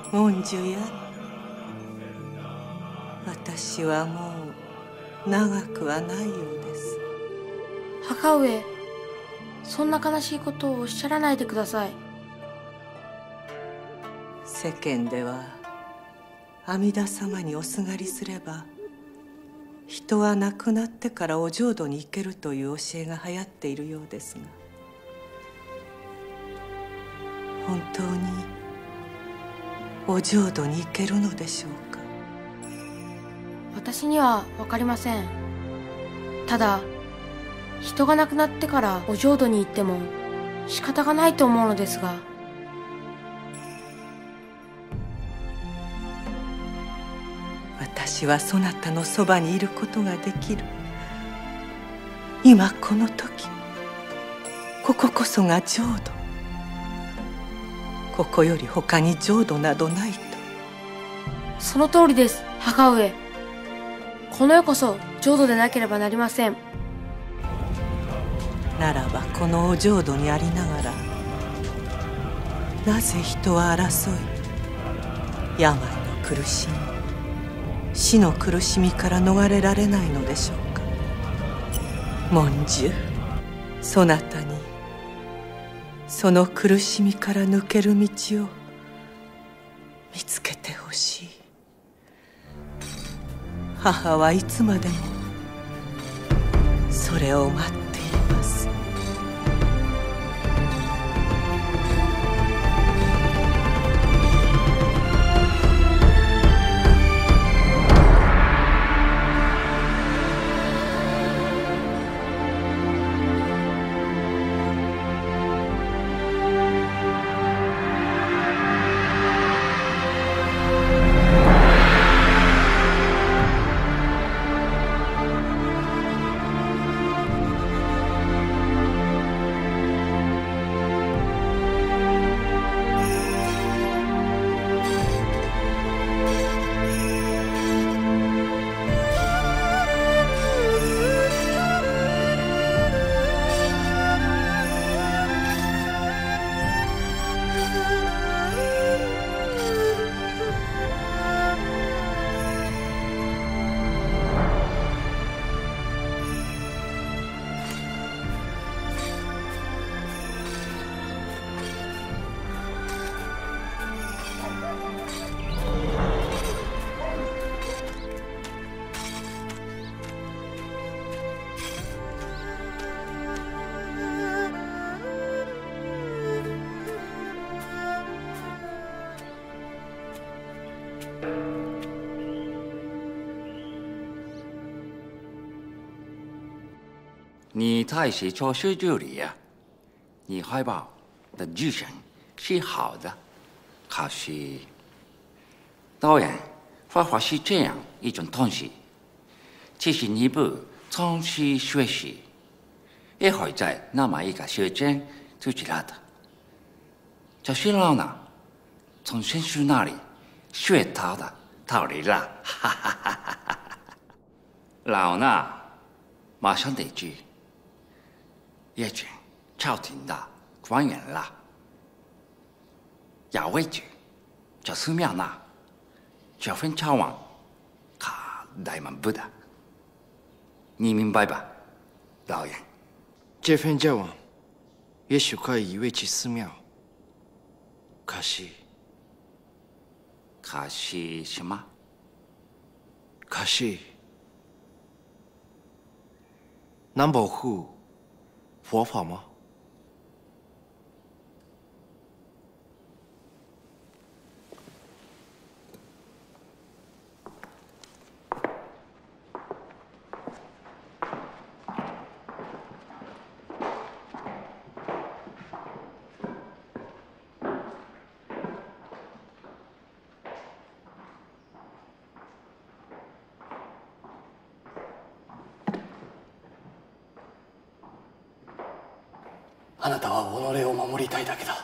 文殊や、私はもう長くはないようです。 母上、そんな悲しいことをおっしゃらないでください。 世間では阿弥陀様におすがりすれば人は亡くなってからお浄土に行けるという教えが流行っているようですが、本当にお浄土に行けるのでしょうか。 私には分かりません。ただ人が亡くなってからお浄土に行っても仕方がないと思うのですが。 私はそなたのそばにいることができる。今この時、こここそが浄土。ここより他に浄土などないと。 その通りです、母上。この世こそ浄土でなければなりません。 ならばこのお浄土にありながら、なぜ人は争い、病の苦しみ、死の苦しみから逃れられないのでしょうか。文殊、そなたにその苦しみから抜ける道を見つけてほしい。母はいつまでもそれを待っています。 你太写错诗句里呀，你怀抱的精神是好的，可是导演画画是这样一种东西，其实你不从事学习，也会在那么一个时间就知道的。就是老衲从先生那里学到的道理啦，哈哈哈哈哈！老衲马上得去。也请朝廷的官员啦，要回去这寺庙那这份朝往，他怠慢不得。你明白吧，导演？ 这份交往也许可以回去寺庙，可惜什么？ 可惜能保护佛法吗？ あなたは己を守りたいだけだ。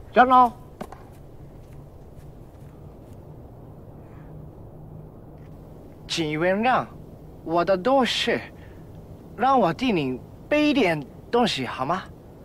长老，请原谅我的多事，让我替你背一点东西好吗？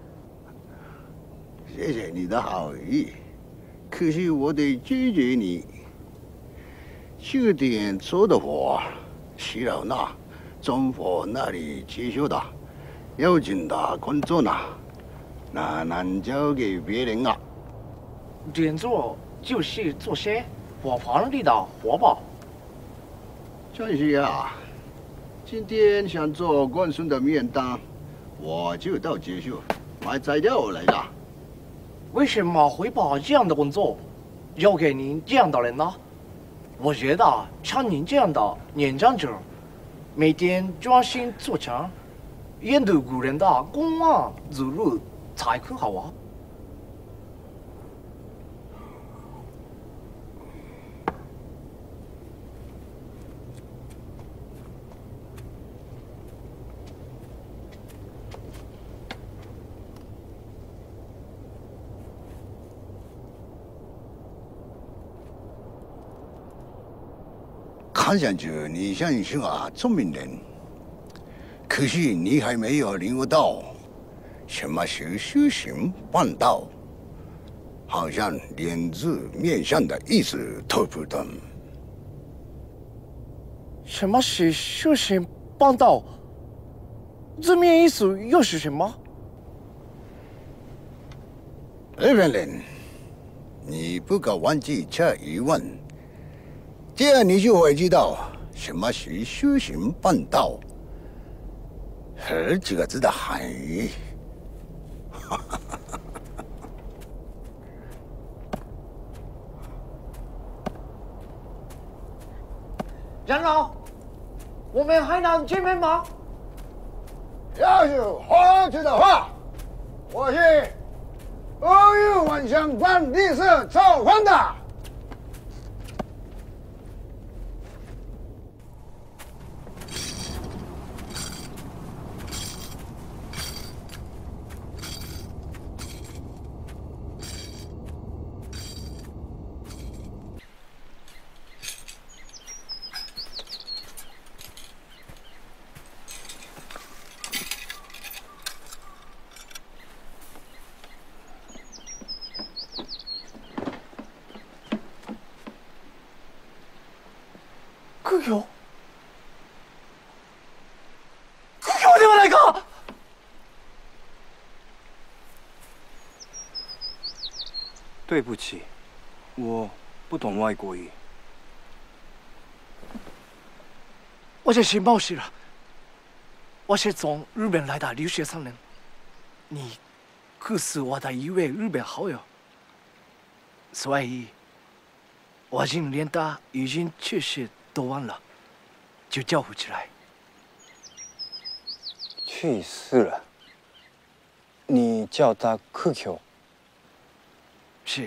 谢谢你的好意，可是我得拒绝你。这点做的活是老衲中府那里接受的，要紧的工作呢，那难交给别人啊。 点做就是做些我皇帝的活宝。 真是啊，今天想做官孙的面当，我就到接受买材料来的。 为什么会把这样的工作交给您这样的人呢？我觉得像您这样的年长者，每天专心做强，研读古人的公案自律才很好啊。 看上去你像是个聪明人，可是你还没有领悟到什么是修行办道，好像连字面上的意思都不懂。 什么是修行办道？字面意思又是什么？ 日本人，你不可忘记这一问。这样你就会知道什么是修行办道和几个字的含义。 长老，我们还能见面吗？ 要是皇子的话，我是欧玉晚上办历史召唤的。 苦行ではないか。 对不起，我不懂外国语。 我这是冒失了，我是从日本来的留学生人，你可是我的一位日本好友，所以我今连他已经去世都忘了，就叫不起来。 去世了？你叫他苦行？ 是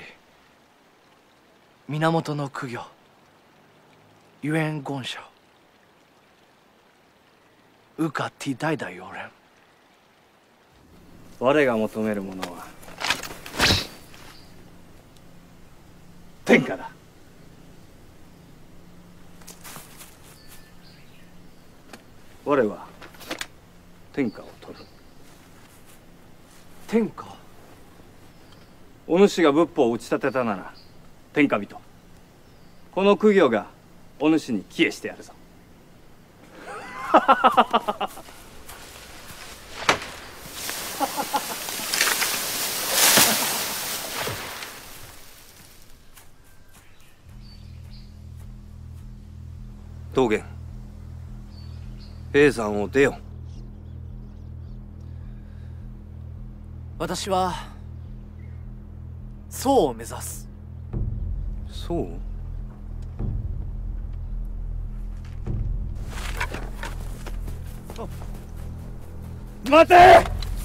源の苦行、冤言少、受かっていたいだよ人。 我が求めるものは天下だ。我は天下を取る。 天下？ お主が仏法を打ち立てたなら天下人、この苦行がお主に帰依してやるぞ。道元、叡山を出よ。 私は宋を目指す。 そう？待て！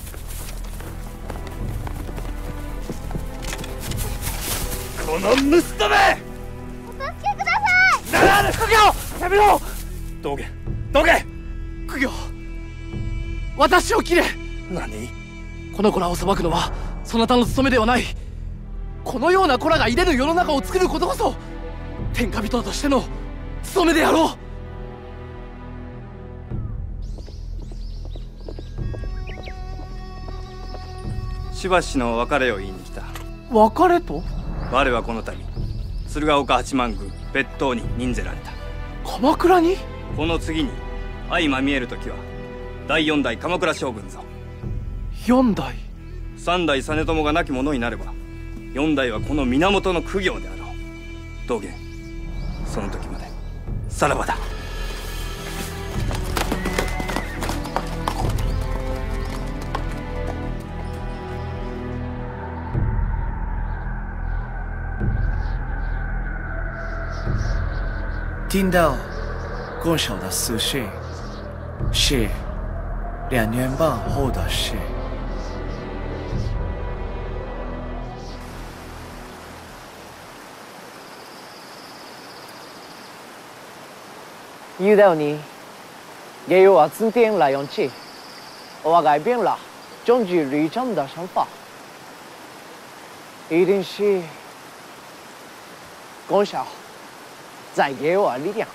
この盗人め！お助けください！ならぬ！苦行！やめろ！道元、道元！ 苦行、私を切れ！ 何？ この子らを裁くのはそなたの務めではない。 このような子らがいれぬ世の中を作ることこそ天下人としての務めであろう。 しばしの別れを言いに来た。 別れと？ 我はこの度鶴岡八幡宮別当に任ぜられた。 鎌倉に？ この次に相まみえる時は第四代鎌倉将軍ぞ。 四代？ 三代実朝が亡き者になれば四代はこの源の公暁であろう。道元、その時までさらばだ。 听到郭晓的死讯，是2年半后的事。遇到你，给我增添了勇气，我改变了终局旅程的想法，一定是郭晓再给我力量。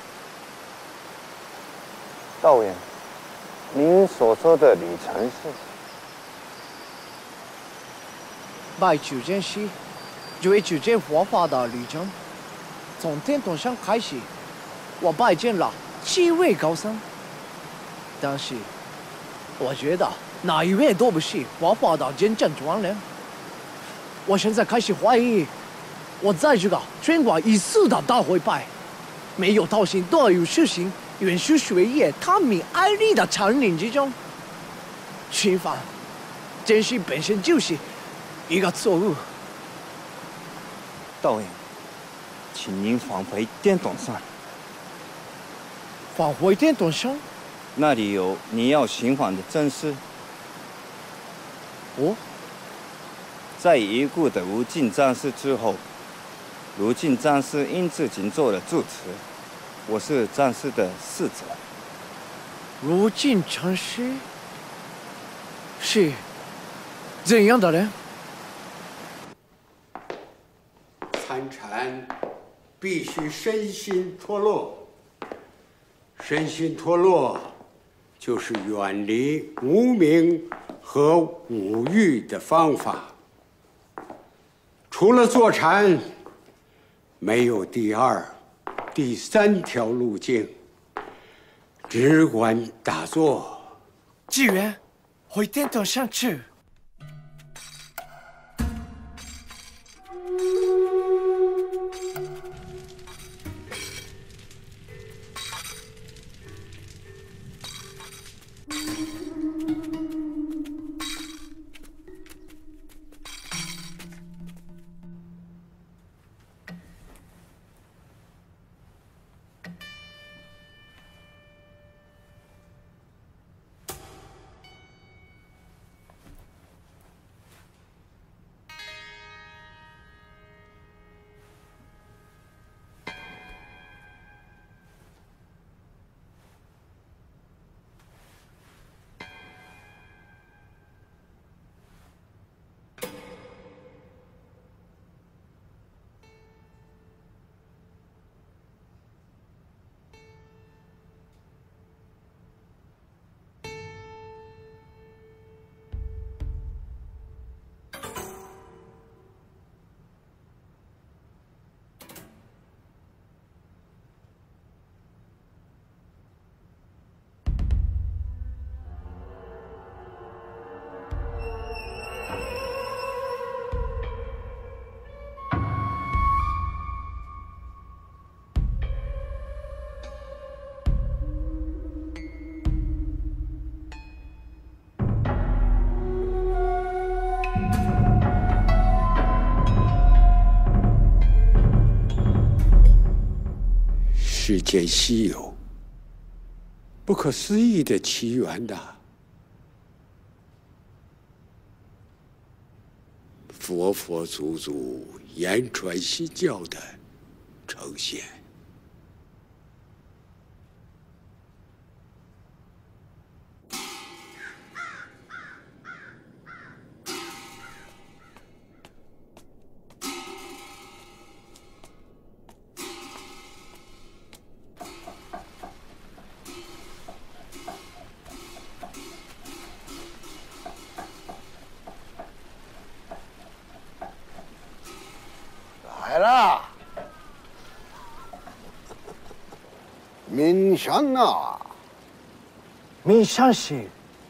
道远，您所说的旅程是？ 拜九剑师，追九剑佛法的旅程，从天童山开始，我拜见了7位高僧，但是我觉得哪一位都不是佛法的真正传人。我现在开始怀疑，我在这个全国一次的大会拜，没有道行多有事情，远书学业、探明爱利的场景之中，侵犯真实本身就是一个错误。 道远，请您返回电筒上， 返回电筒上， 那里有你要寻访的真师。 哦， 在已故的吴敬禅师之后，卢敬禅师因自己做了住持，我是禅师的侍者。 卢敬禅师是怎样的人？ 参禅必须身心脱落，身心脱落就是远离无明和五欲的方法。除了坐禅，没有第2、第3条路径，只管打坐。 纪元，回电筒上去。 世间稀有、不可思议的奇缘呐！佛佛祖祖言传心教的呈现。 来了，明香啊！ 明香是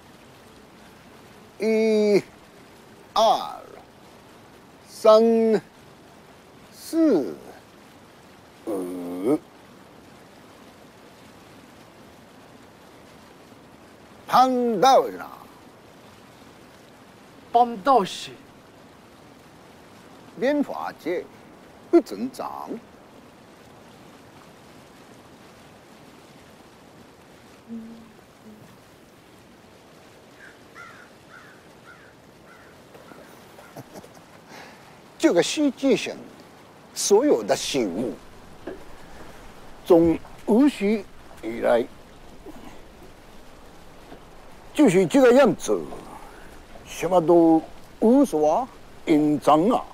1、2、3、4、5。pan道是哪？ 帮道是莲花节不正常。这个世界上所有的事物，从无始以来就是这个样子，什么都无所隐藏啊！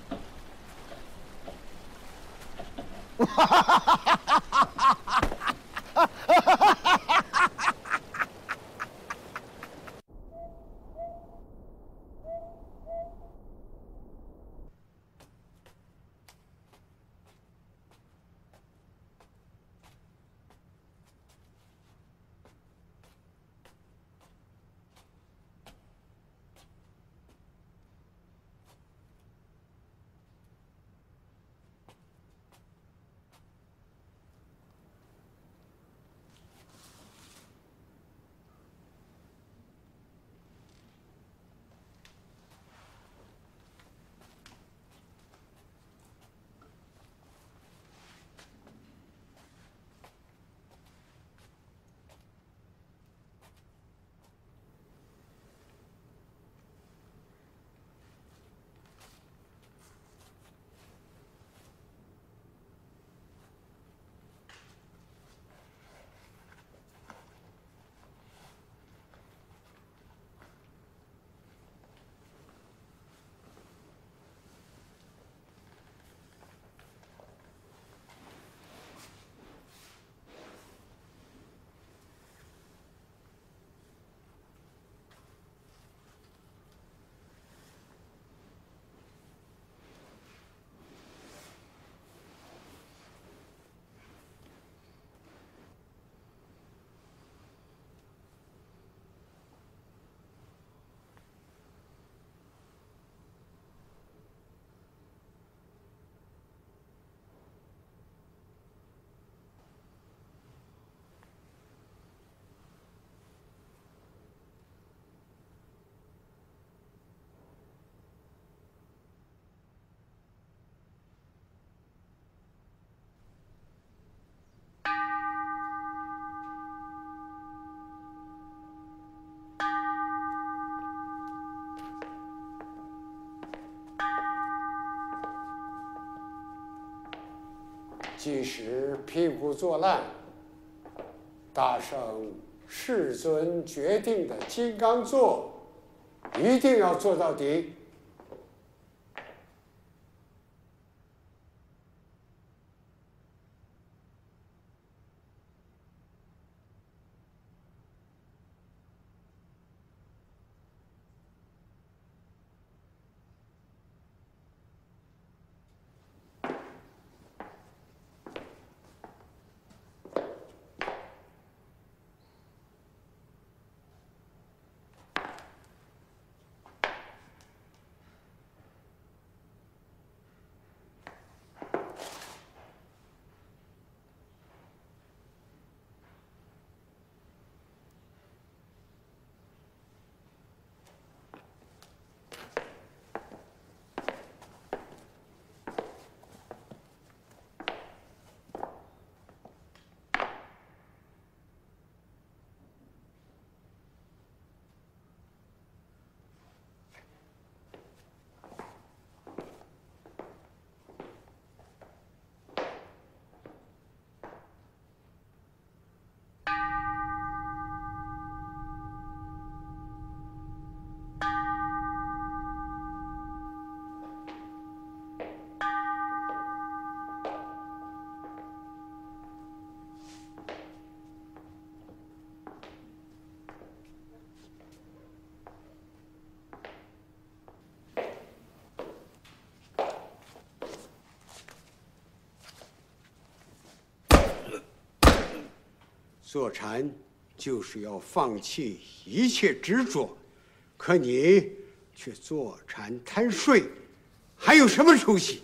即使屁股坐烂，大圣世尊决定的金刚座，一定要做到底。 坐禅就是要放弃一切执着，可你却坐禅贪睡，还有什么出息？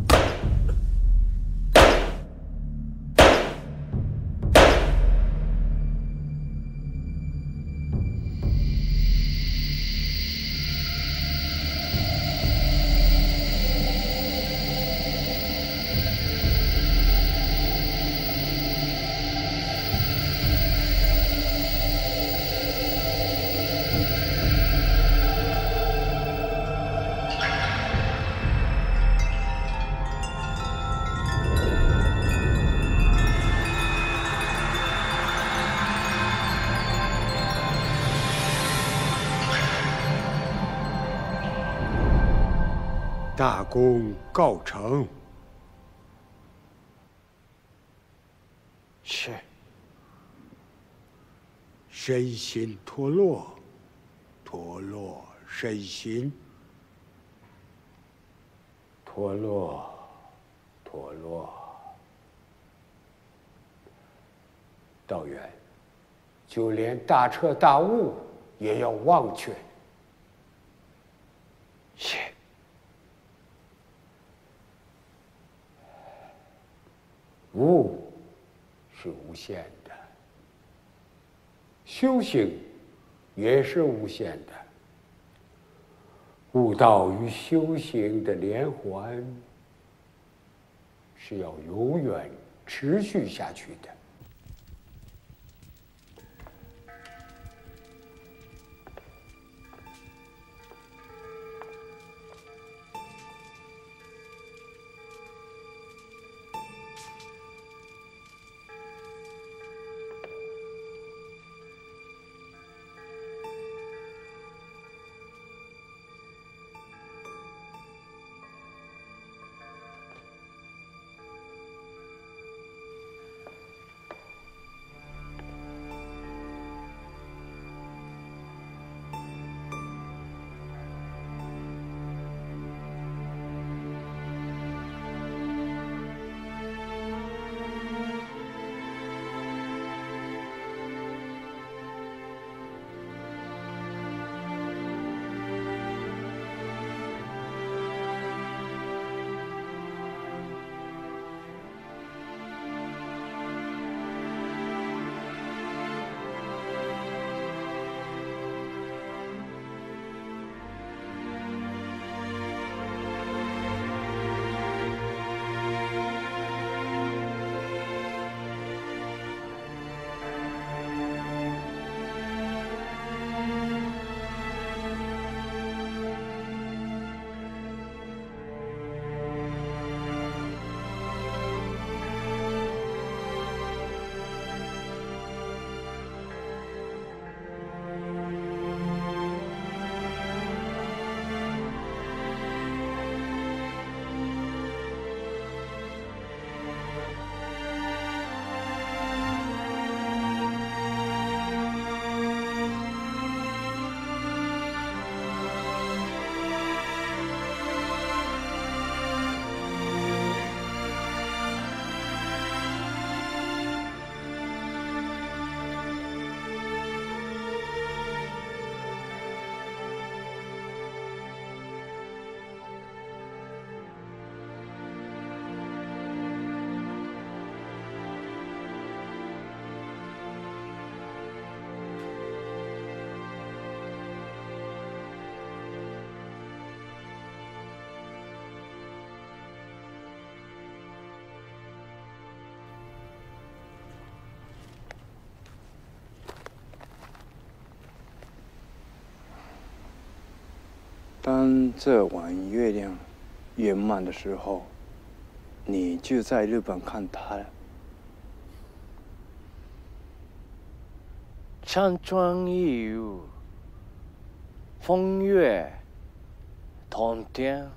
大功告成。 是。 身心脱落，脱落身心， 脱落，脱落。道远，就连大彻大悟也要忘却。 是。 悟是无限的，修行也是无限的。悟道与修行的连环是要永远持续下去的。 当这晚月亮圆满的时候，你就在日本看它了。 山川异域，风月同天。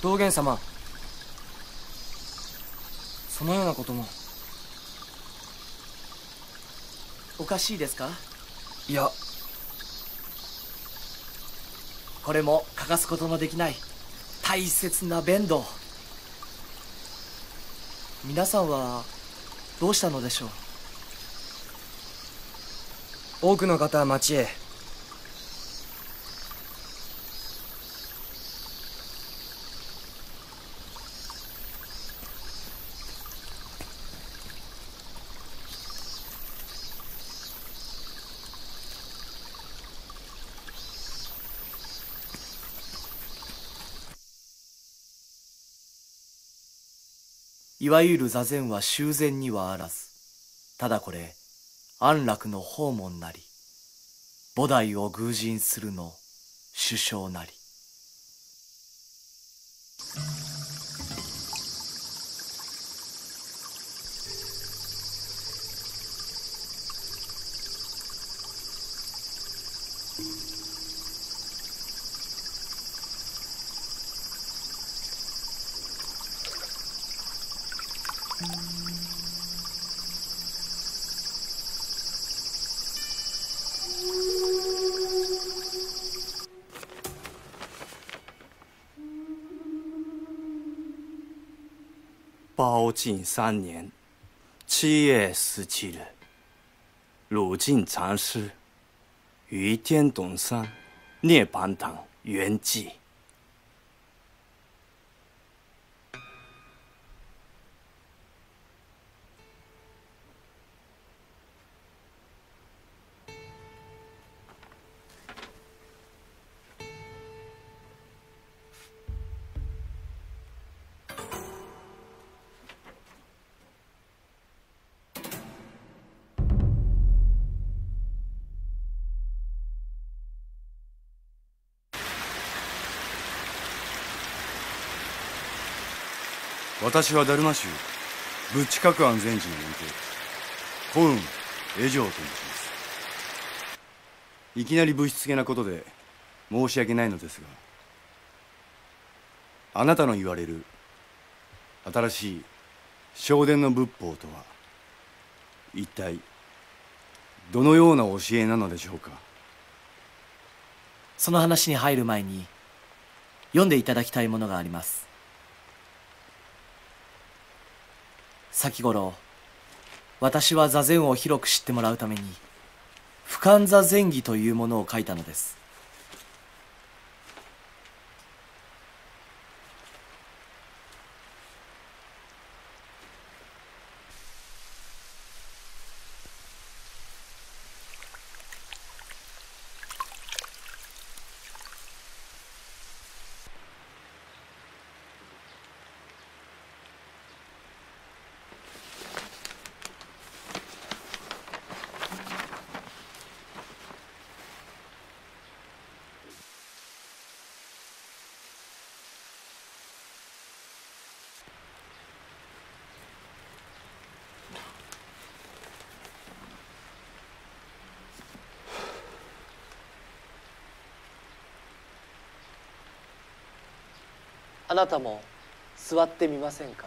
道元様、そのようなことも。 おかしいですか？ いや、 これも欠かすことのできない大切な弁道。皆さんはどうしたのでしょう？ 多くの方は町へ。 いわゆる座禅は修繕にはあらず、ただこれ安楽の訪問なり、菩提を偶尋するの首相なり。 包晋3年7月17日，鲁晋禅师于天洞山涅槃堂圆寂。 私は達磨宗仏地覚安禅師の門弟古雲江上と申します。いきなりぶしつけなことで申し訳ないのですが、あなたの言われる新しい正伝の仏法とは一体どのような教えなのでしょうか？ その話に入る前に読んでいただきたいものがあります。先頃私は座禅を広く知ってもらうために不観座禅儀というものを書いたのです。あなたも座ってみませんか？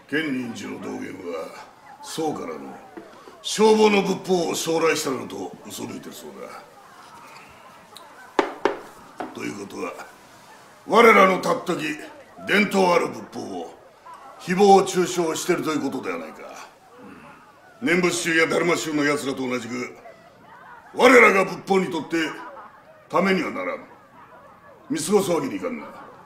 建仁寺の道元は宋からの消防の仏法を将来したのと嘘吹いてるそうだ。ということは我らのたっとき伝統ある仏法を誹謗中傷してるということではないか。念仏宗やダルマ宗のやつらと同じく我らが仏法にとってためにはならん。見過ごすわけにいかんな。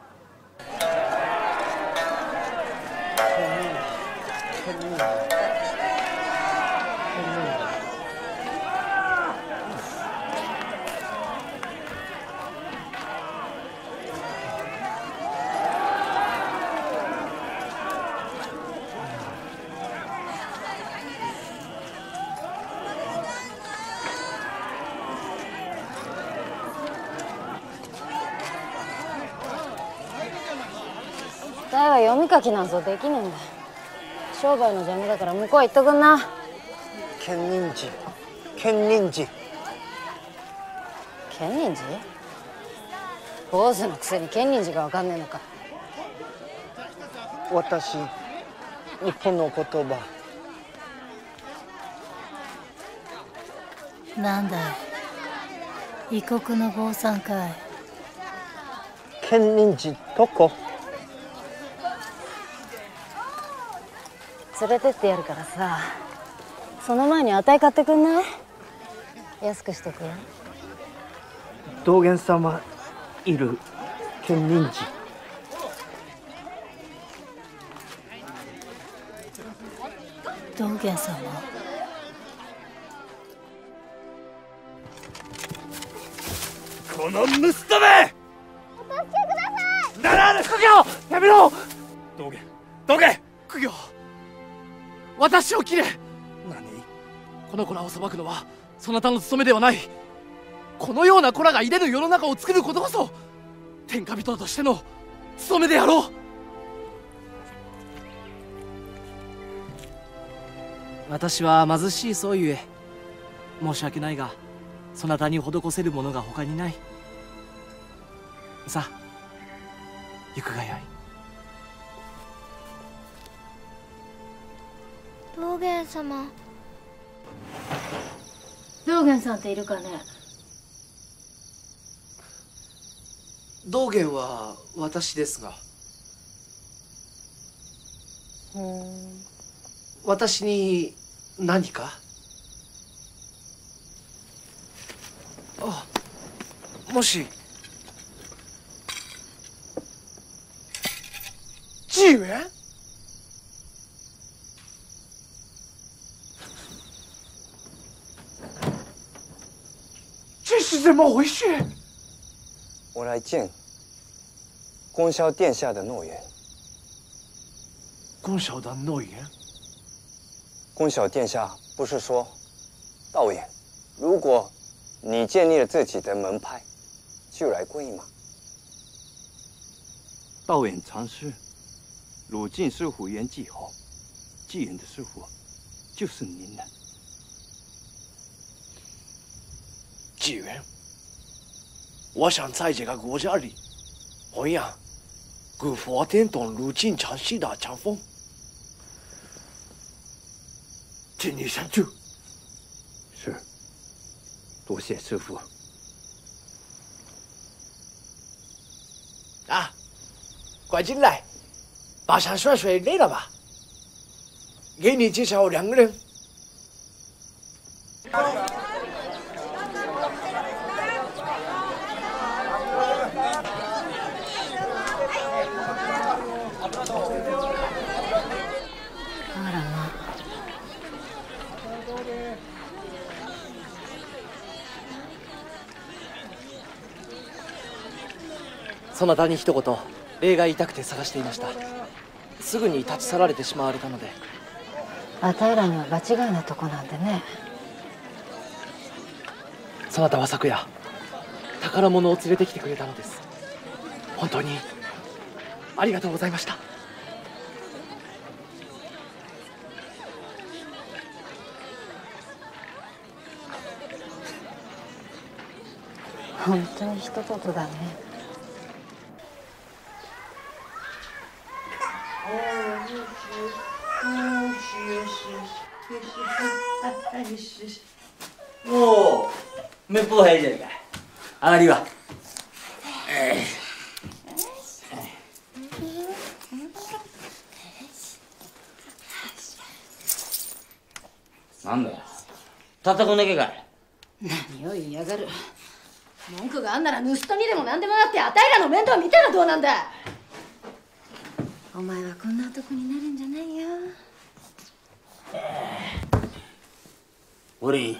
大は読み書きなんぞできねえんだ。商売の邪魔だから向こう行っとくんな。 建仁寺、建仁寺。 建仁寺？坊主のくせに建仁寺がわかんねえのか。 私、日本の言葉。 なんだい、異国の坊さんかい。 建仁寺どこ？ 連れてってやるからさ、その前にあたい買ってくんない？安くしとくよ。 道元様いる建仁寺。 道元様。 この盗人め！お助けください！ならぬ公暁！やめろ！ 道元、道元！ 公暁、私を切れ！ 何？ この子らを裁くのはそなたの務めではない。このような子らが入れぬ世の中を作ることこそ天下人としての務めであろう。私は貧しいそうゆえ申し訳ないが、そなたに施せるものが他にない。さあ行くがよい。 道元様。 道元さんっているかね？ 道元は私ですが。私に何か？あ、もし纪元？这是怎么回事？ 我来见宫霄殿下的诺言。 宫霄的诺言？ 宫小殿下不是说，道远，如果你建立了自己的门派，就来皈依吗？ 道远禅师，鲁晋师傅圆寂后，纪元的师傅就是您了。 纪元，我想在这个国家里弘扬古佛殿东鲁晋禅师的禅风。请你相助。 是，多谢师傅。 啊，快进来，跋山涉水累了吧？给你介绍两个人。そなたに一言礼が言いたくて探していました。すぐに立ち去られてしまわれたので。 あたいらには場違いなとこなんでね。 そなたは昨夜宝物を連れてきてくれたのです。本当にありがとうございました。 本当に一言だね。 おいしい。 おお、めっぽう早いじゃないか。上がりは。なんだよ。たったこんだけかい。 何を言いやがる。文句があんなら盗人にでも何でもなってあたいらの面倒見たらどうなんだ。お前はこんな男になるんじゃないよ。 俺、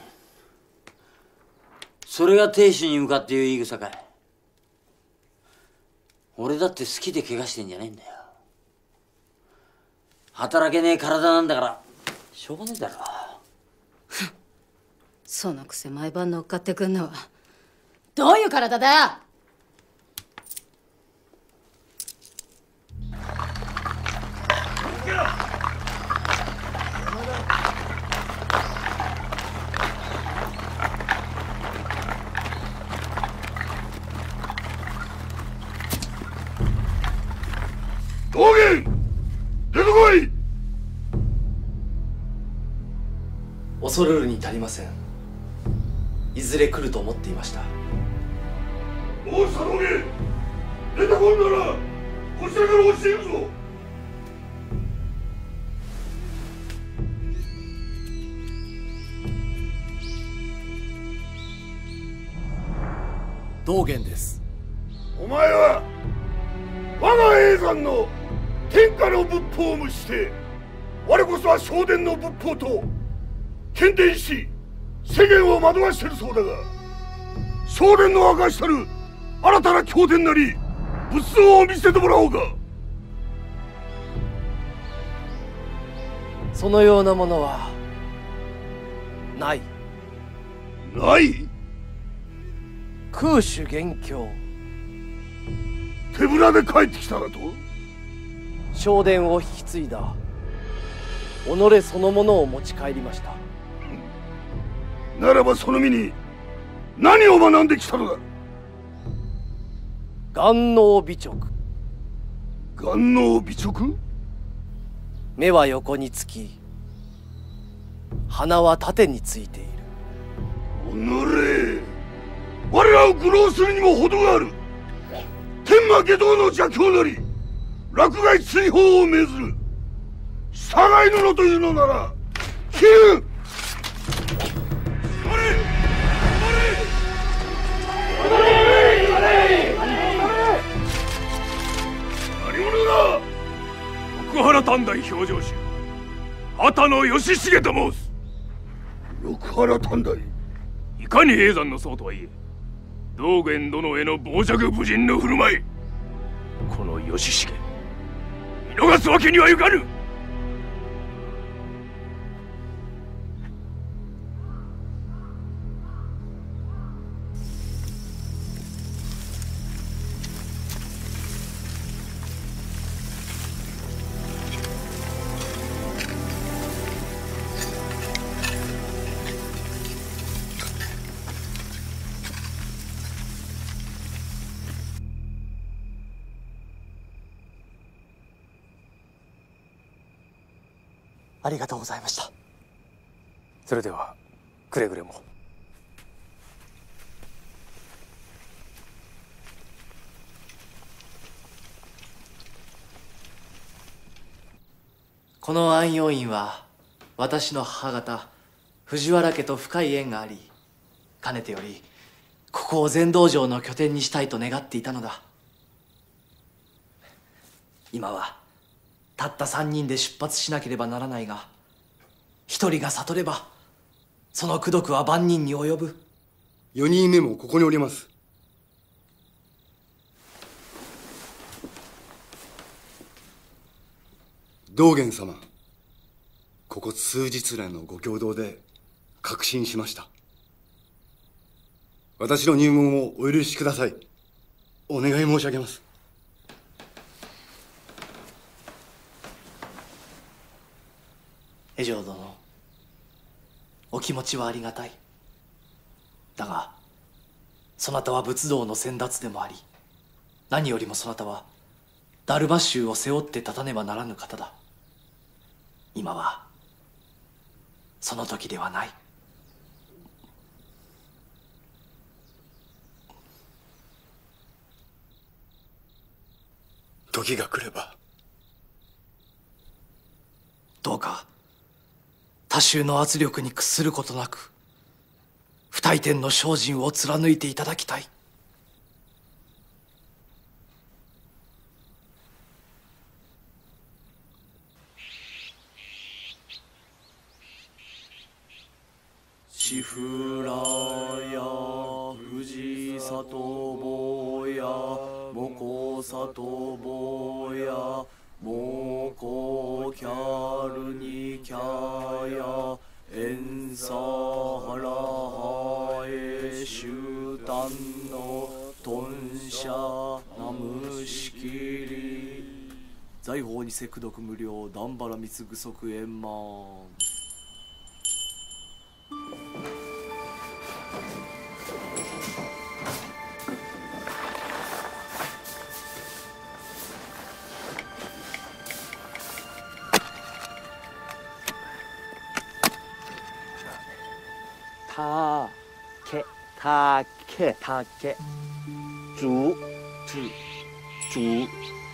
それが亭主に向かって言う言い草かい。俺だって好きで怪我してんじゃねえんだよ。働けねえ体なんだからしょうがねえだろ。 そのくせ毎晩乗っかってくんのはどういう体だよ。 道元、出てこい。 恐るるに足りません。いずれ来ると思っていました。 おう、佐道元、出てこんならこちらから教えるぞ。 道元です。 お前は我が叡山の天下の仏法を無視して我こそは正伝の仏法と喧伝し世間を惑わしてるそうだが、正伝の明かしたる新たな経典なり仏像を見せてもらおうか。 そのようなものはない。 ない？ 空主元凶。 手ぶらで帰ってきたらと？ 正伝を引き継いだ己そのものを持ち帰りました。 ならばその身に何を学んできたのだ？ 眼脳美直。 眼脳美直？ 目は横につき鼻は縦についている。 おのれ、我らを愚弄するにも程がある。天馬下道の邪教なり落外追放を命ずる。従い布というのなら切る。何者だ？ 六原短大評定衆畑野義重と申す。 六原短大、 いかに叡山の僧とはいえ道元殿への傍若無人の振る舞い、この義重見逃すわけにはいかぬ。 ありがとうございました。それではくれぐれも。この安養院は私の母方藤原家と深い縁があり、かねてよりここを禅道場の拠点にしたいと願っていたのだ。今はたった3人で出発しなければならないが、1人が悟ればその功徳は万人に及ぶ。 4人目もここにおります。道元様、ここ数日来のご共同で確信しました。私の入門をお許しください。お願い申し上げます。 江上殿、お気持ちはありがたい。だがそなたは仏道の先達でもあり、何よりもそなたは達磨宗を背負って立たねばならぬ方だ。今はその時ではない。 時が来れば。 どうか他衆の圧力に屈することなく不退転の精進を貫いていただきたい。 しふらや藤里坊やもこ里坊やもこキャルにキャやえんさはらはえしゅたんのとんしゃなむしきり財宝にせくどく無料段原三つぐそく円満。 竹竹竹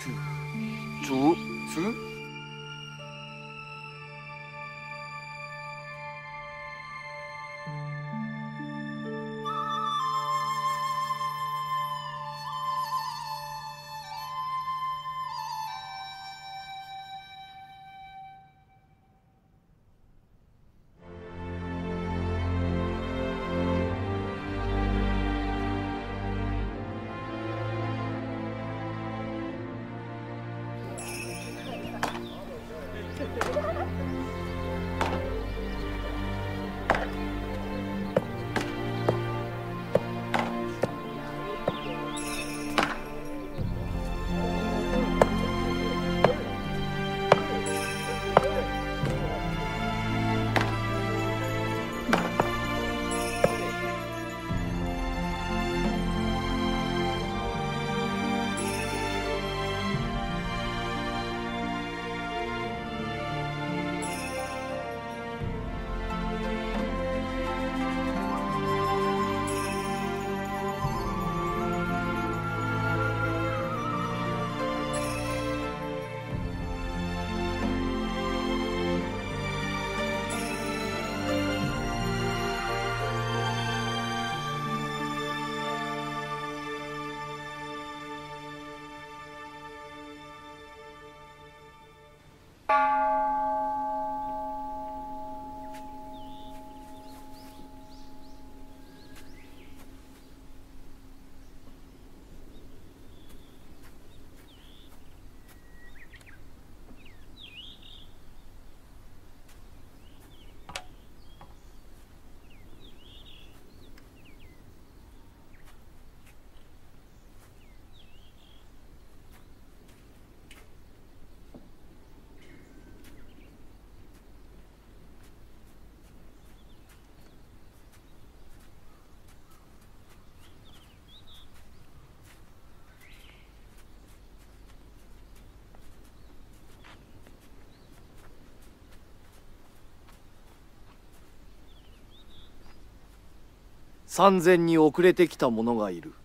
三千に遅れてきた者がいる。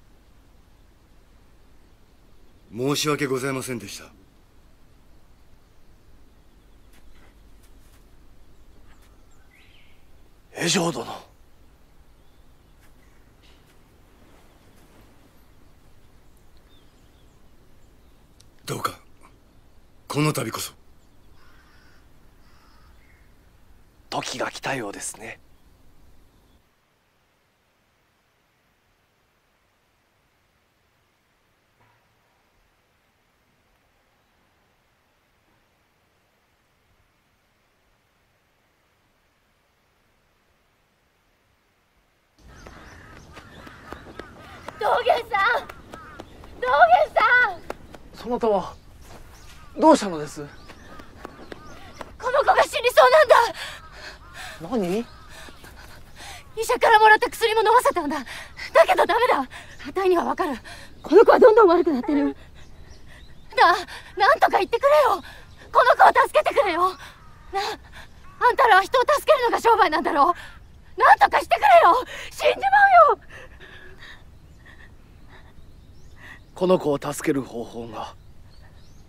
申し訳ございませんでした。 江上殿。 どうかこの度こそ。 時が来たようですね。 道元さん、道元さん。 そなたはどうしたのです？ この子が死にそうなんだ。 何？ 医者からもらった薬も飲ませたんだ。だけどダメだ。あたいにはわかる。この子はどんどん悪くなってる。なんとか言ってくれよ。この子を助けてくれよ。あんたらは人を助けるのが商売なんだろう。なんとかしてくれよ。死んじまうよ。 この子を助ける方法が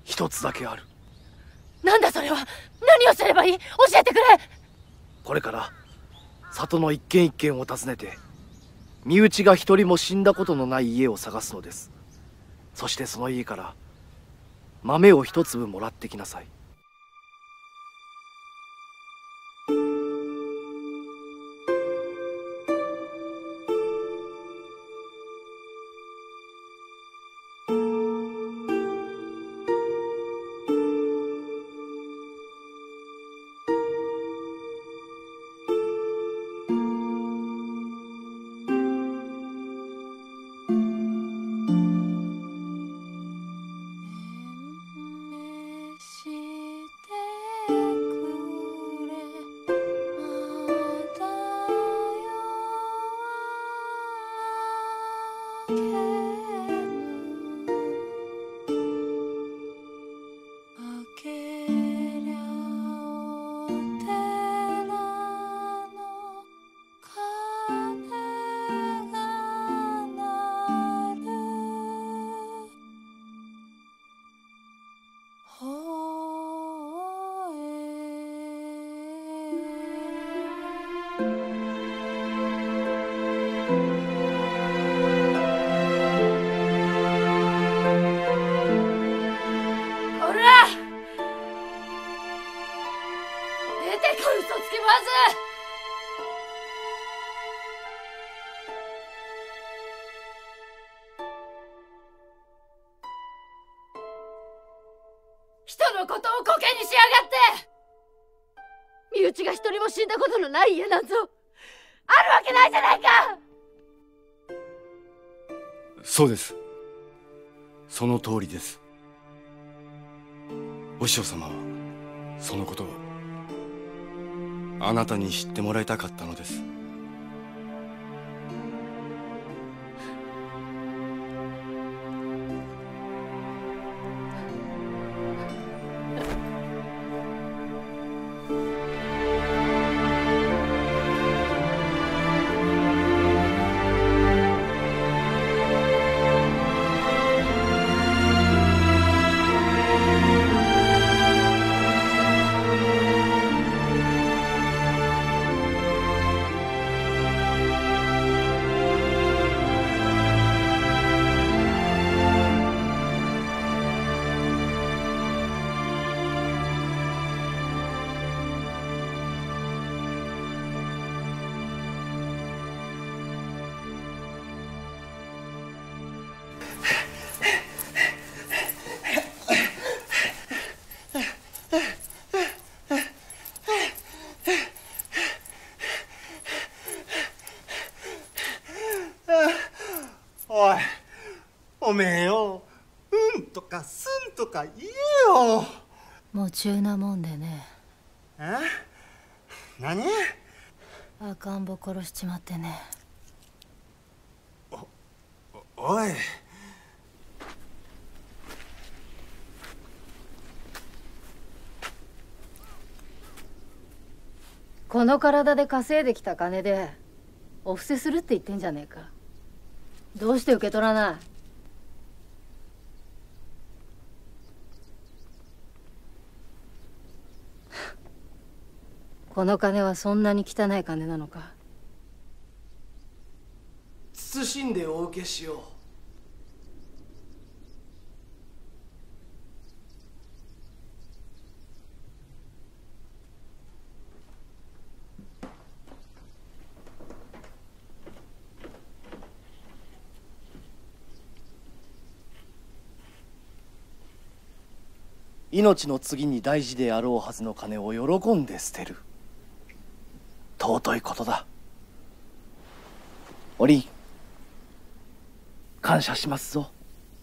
一つだけある。 なんだそれは。何をすればいい？教えてくれ。 これから里の一軒一軒を訪ねて、身内が一人も死んだことのない家を探すのです。そしてその家から豆を一粒もらってきなさい。 人のことをコケにしやがって。身内が一人も死んだことのない家なんぞあるわけないじゃないか。 そうです。その通りです。お師匠様はそのことをあなたに知ってもらいたかったのです。 おい、おめえよ、うんとかすんとか言えよ。 夢中なもんでね。 え？何？ 赤ん坊殺しちまってね。 おい。 この体で稼いできた金でお布施するって言ってんじゃねえか。どうして受け取らない？この金はそんなに汚い金なのか？ 謹んでお受けしよう。命の次に大事であろうはずの金を喜んで捨てる。尊いことだ。おり、感謝しますぞ。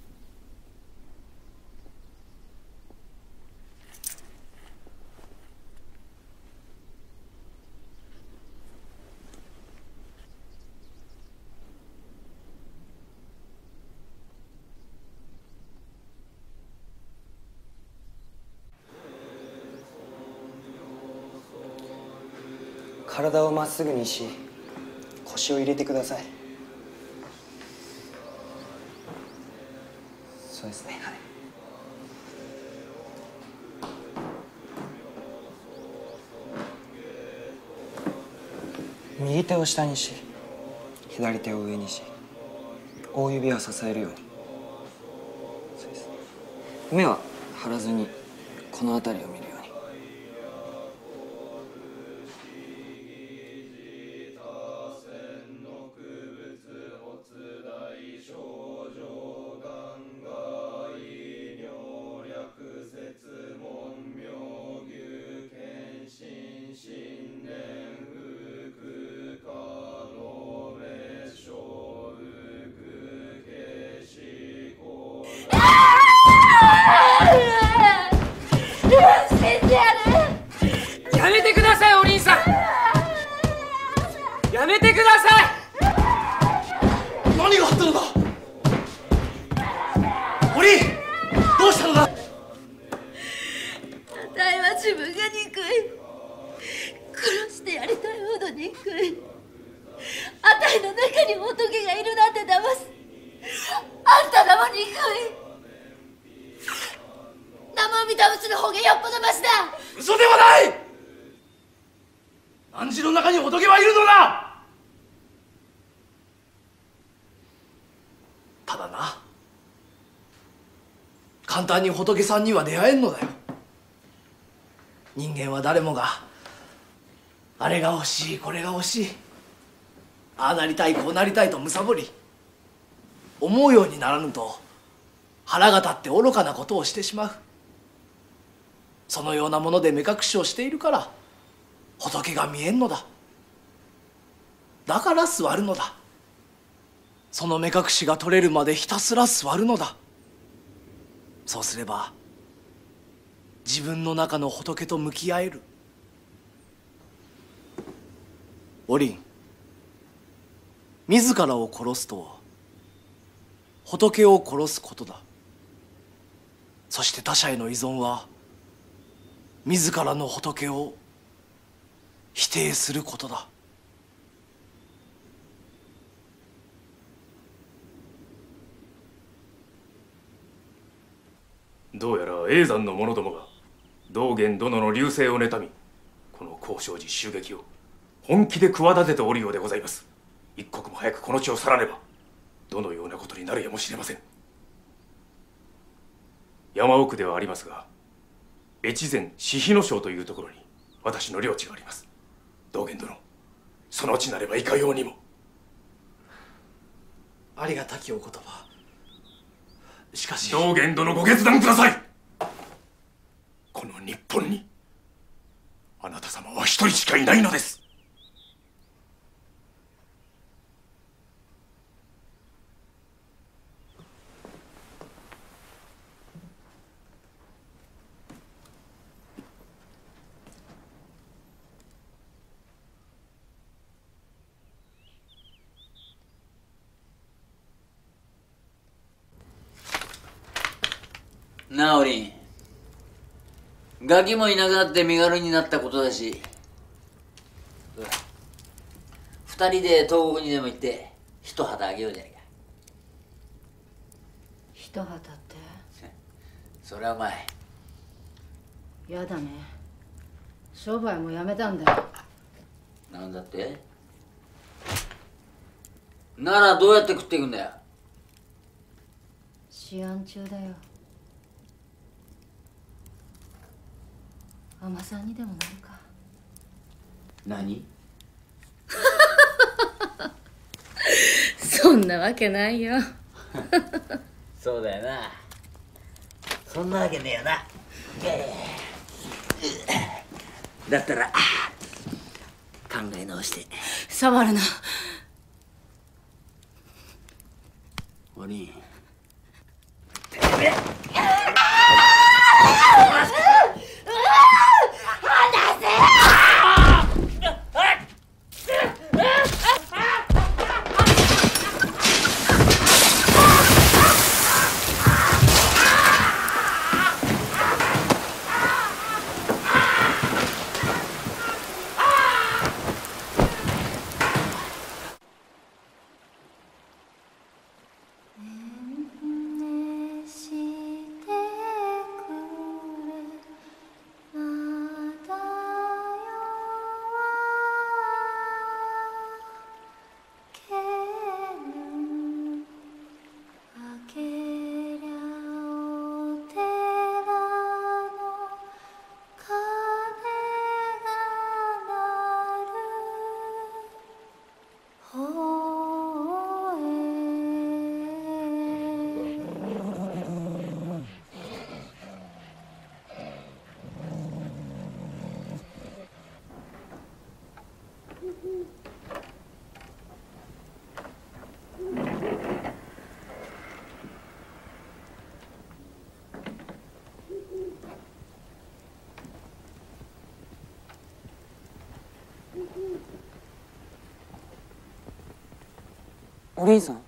体をまっすぐにし、腰を入れてください。そうですね、はい。 右手を下にし、左手を上にし、大指は支えるように。そうです。目は張らずにこの辺りを見るように。 やめてください、お凛さん。やめてください。 何があったのだ。お凛、どうしたのだ。 あたいは自分が憎い。殺してやりたいほど憎い。あたいの中に仏がいるなんて騙す。あんたらも憎い。生身倒しの方がよっぽどマシだ。 嘘ではない。汝の中に仏はいるのだ。ただな、簡単に仏さんには出会えんのだよ。人間は誰もがあれが欲しいこれが欲しい、ああなりたいこうなりたいと貪り、思うようにならぬと腹が立って愚かなことをしてしまう。そのようなもので目隠しをしているから仏が見えんのだ。だから座るのだ。その目隠しが取れるまでひたすら座るのだ。そうすれば自分の中の仏と向き合える。お凛、自らを殺すとは仏を殺すことだ。そして他者への依存は自らの仏を否定することだ。 どうやら叡山の者どもが道元殿の隆盛を妬み、この高尚寺襲撃を本気で企てておるようでございます。一刻も早くこの地を去らねばどのようなことになるやもしれません。山奥ではありますが、越前志比野省というところに私の領地があります。道元殿、そのうちなればいかようにも。 ありがたきお言葉。しかし道元殿、ご決断ください。この日本にあなた様は一人しかいないのです。 なあ、おりん。ガキもいなくなって身軽になったことだし、二人で東国にでも行って一旗あげようじゃないか。 一旗ってそれはお前。 やだね。商売もやめたんだよ。 なんだって？ならどうやって食っていくんだよ。 思案中だよ。海女さんにでもなるか。 何？ そんなわけないよ。 そうだよな。そんなわけねえよな。だったら考え直して。 触るな。 おりん。 お凛さん。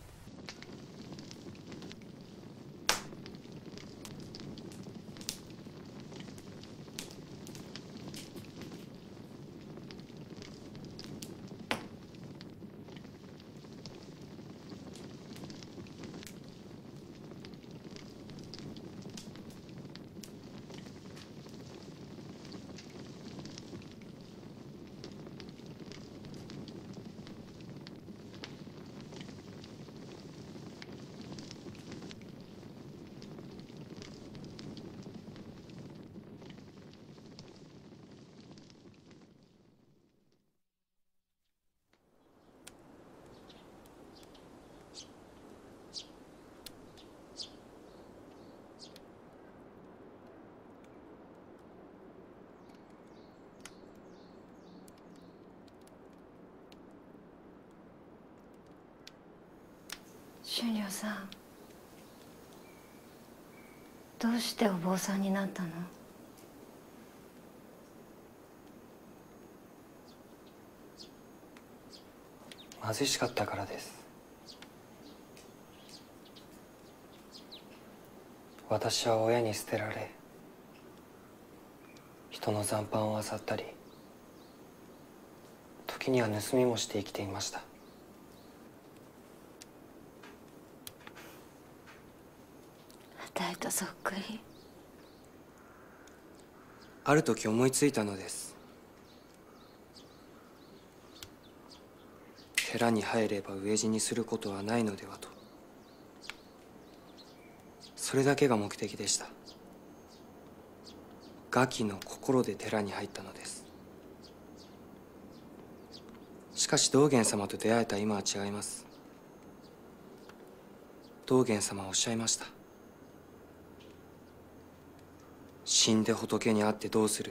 春涼さん、どうしてお坊さんになったの？ 貧しかったからです。私は親に捨てられ、人の残飯を漁ったり、時には盗みもして生きていました。 あたいとそっくり。 ある時思いついたのです。寺に入れば飢え死にすることはないのではと。それだけが目的でした。餓鬼の心で寺に入ったのです。しかし道元様と出会えた今は違います。道元様はおっしゃいました。死んで仏に会ってどうする？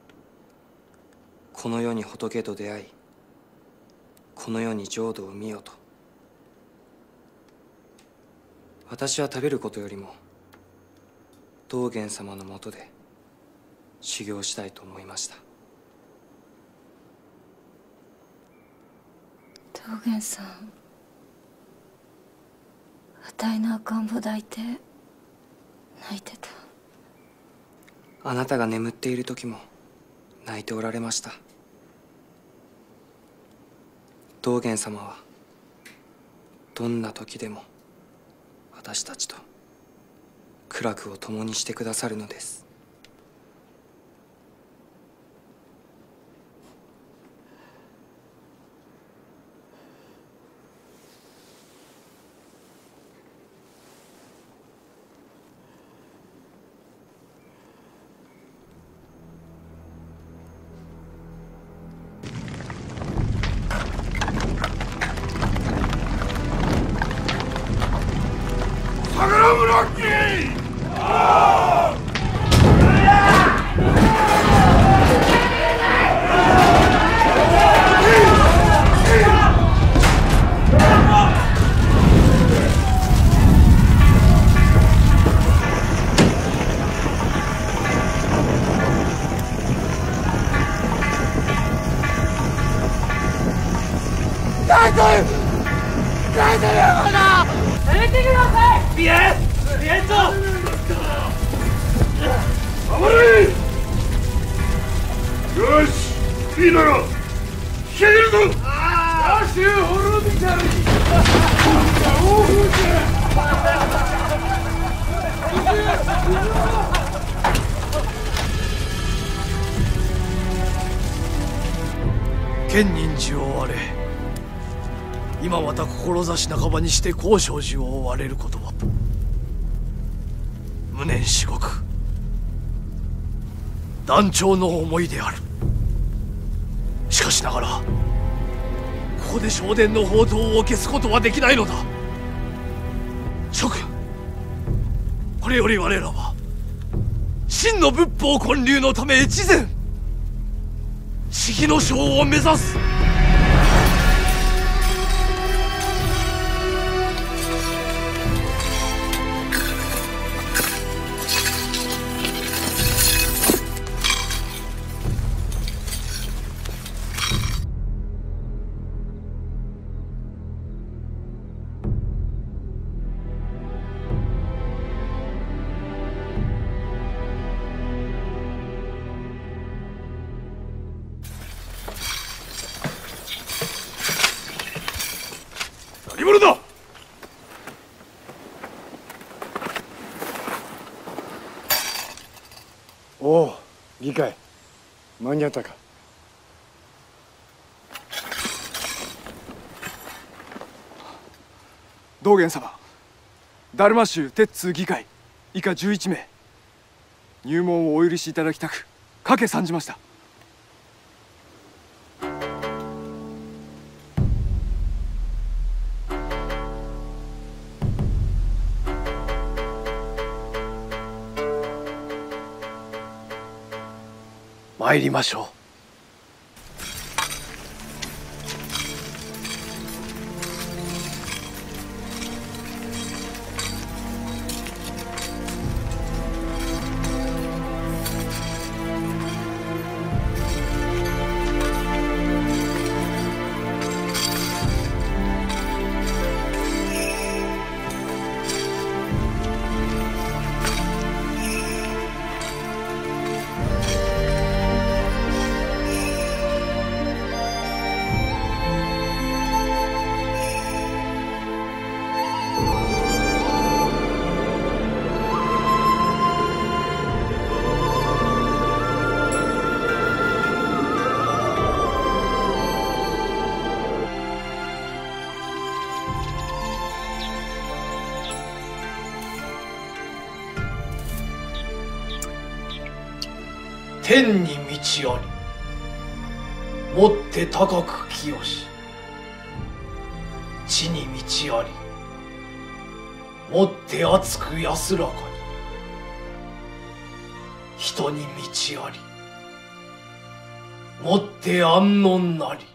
この世に仏と出会い、この世に浄土を見よと。私は食べることよりも道元様のもとで修行したいと思いました。 道元さん、あたいの赤ん坊抱いて泣いてた。 あなたが眠っている時も泣いておられました。道元様はどんな時でも私たちと苦楽を共にしてくださるのです。 剣人寺を追われ、今また志半ばにして高尚寺を追われることは無念至極断腸の思いである。しかしながらここで正殿の宝刀を消すことはできないのだ。諸君、これより我らは真の仏法建立のため越前式の将を目指す。 おお、議会間に合ったか。道元様、ダルマ州鉄通議会以下11名入門をお許しいただきたくかけ参じました。参りましょう。天に道あり、もって高く清し。地に道あり、もって厚く安らかに。人に道あり、もって安穏なり。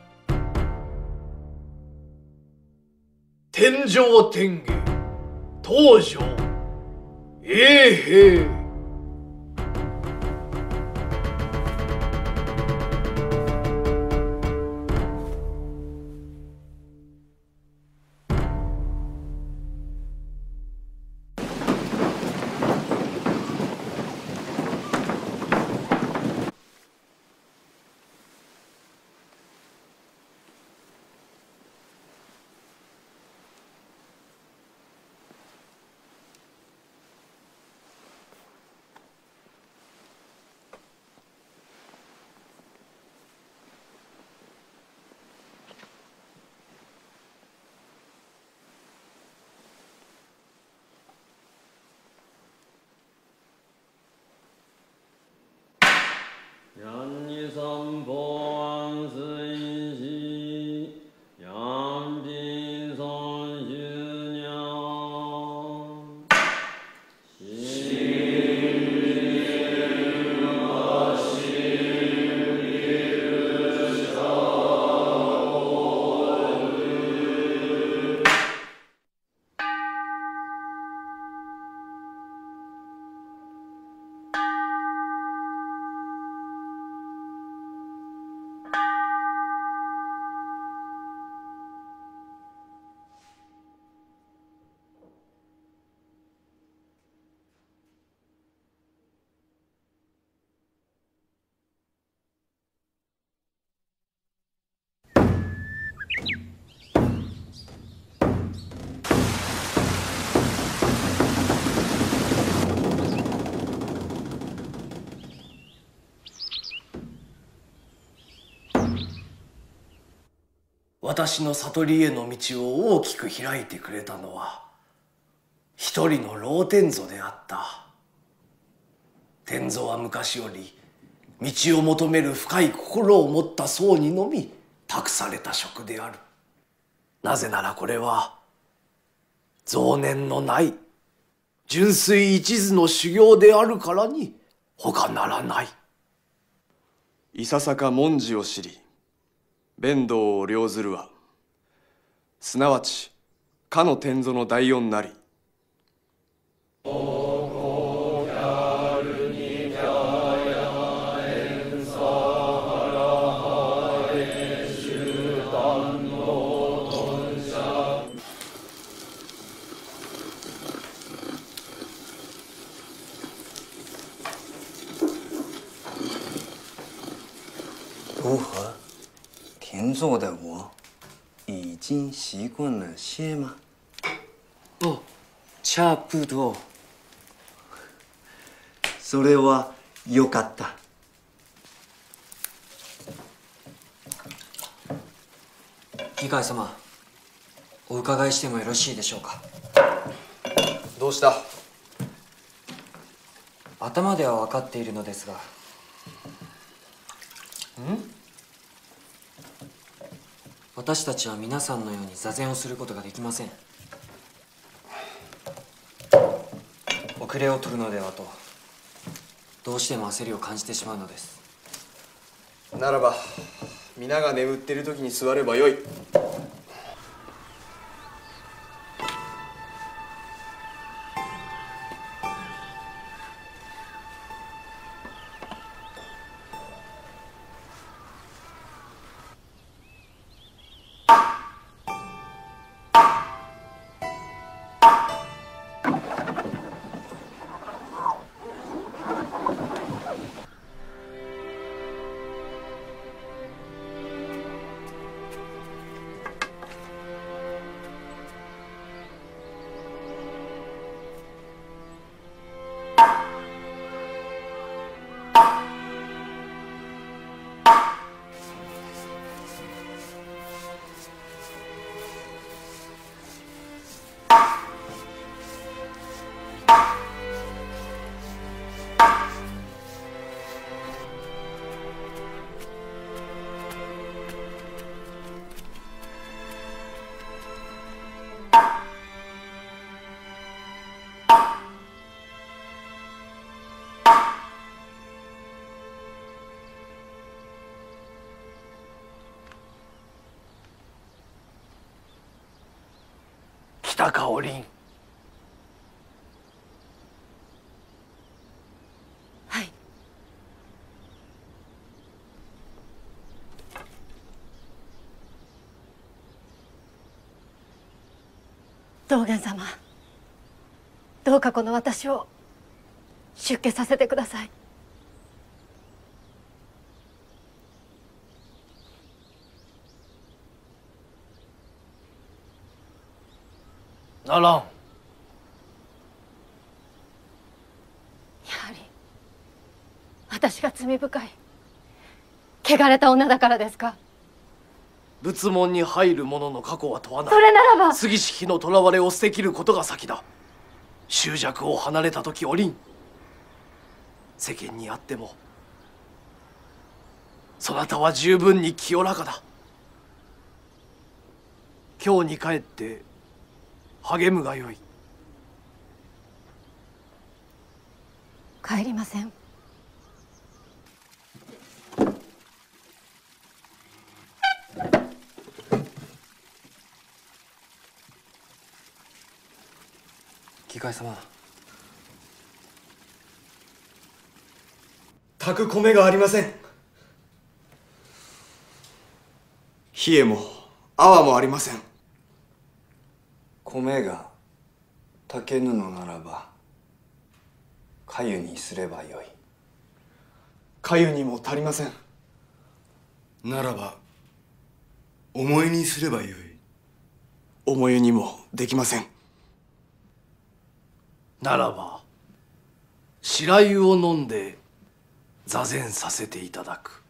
天上天下、東上永平。 阳日三宝安随喜，阳宾三十娘。 私の悟りへの道を大きく開いてくれたのは一人の老天祖であった。天祖は昔より道を求める深い心を持った僧にのみ託された職である。なぜならこれは雑念のない純粋一途の修行であるからに他ならない。 いささか文字を知り弁道を領ずるはすなわちかの天祖の第四なり。 如何？天座的我已经习惯了些吗？ 哦，差不多。 それはよかった。議会様、お伺いしてもよろしいでしょうか。 どうした？ 頭では分かっているのですが。私たちは皆さんのように座禅をすることができません。遅れを取るのではとどうしても焦りを感じてしまうのです。 ならば皆が眠っている時に座ればよい。 来たかおりん。 はい。道元様、どうかこの私を出家させてください。 ならん。やはり私が罪深い汚れた女だからですか。 仏門に入る者の過去は問わない。 それならば杉式の囚われを捨てきることが先だ。執着を離れた時おりん、世間にあってもそなたは十分に清らかだ。今日に帰って励むがよい。 帰りません。 議会様、 炊く米がありません。冷えも泡もありません。 米が炊けぬのならば粥にすればよい。 粥にも足りません。 ならば重湯にすればよい。 重湯にもできません。 ならば白湯を飲んで座禅させていただく。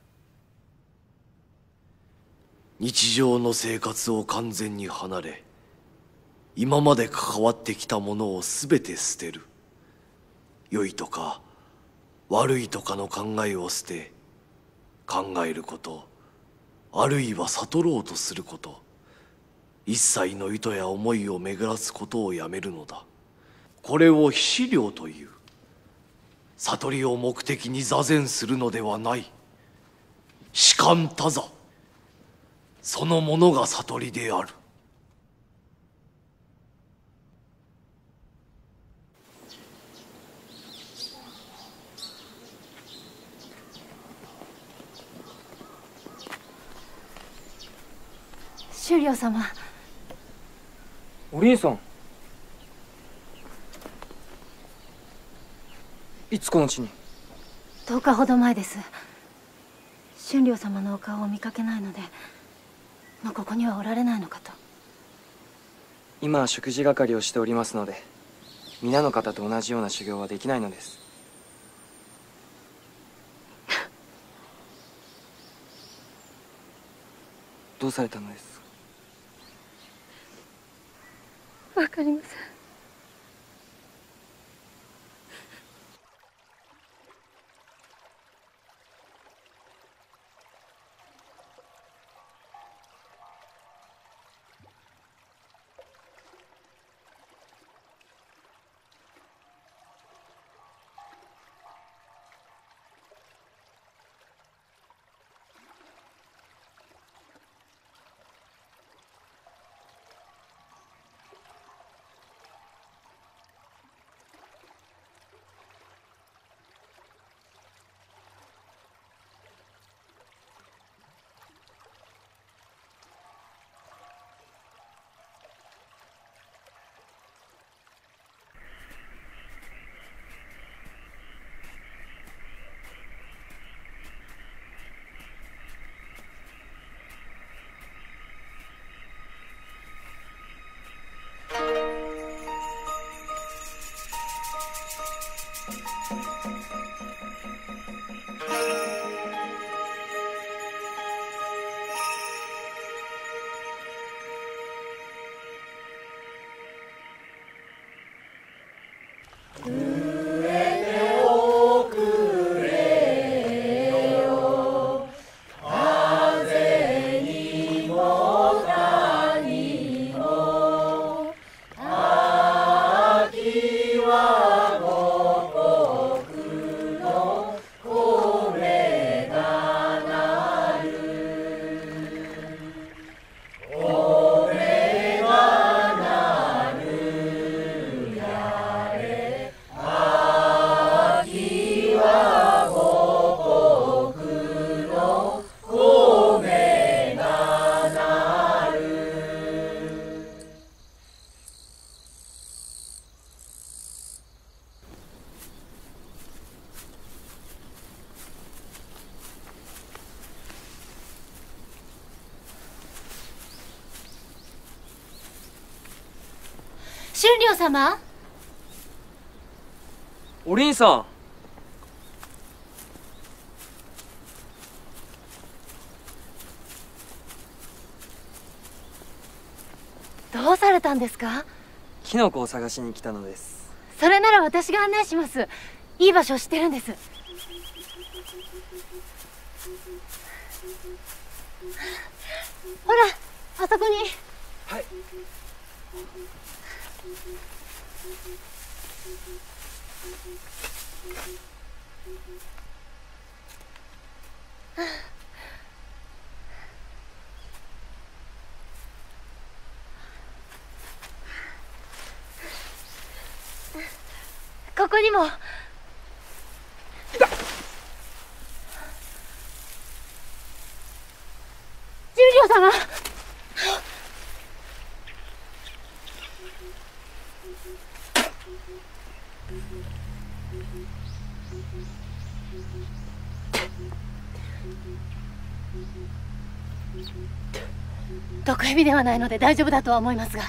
日常の生活を完全に離れ、今まで関わってきたものを全て捨てる。良いとか悪いとかの考えを捨て、考えること、あるいは悟ろうとすること、一切の意図や思いを巡らすことをやめるのだ。これを資料という。悟りを目的に座禅するのではない。士官多座そのものが悟りである。 修了様。 お凛さん、いつこの地に 10日ほど前です。春了様のお顔を見かけないので、もうここにはおられないのかと。 今は食事係をしておりますので、皆の方と同じような修行はできないのです。 どうされたのです？ わかりません。春亮様。 お凛さん。 どうされたんですか？ キノコを探しに来たのです。 それなら私が案内します。いい場所を知ってるんです。ほら、あそこに。 はい。 ここにも。ジュリオ様。毒蛇ではないので大丈夫だとは思いますが。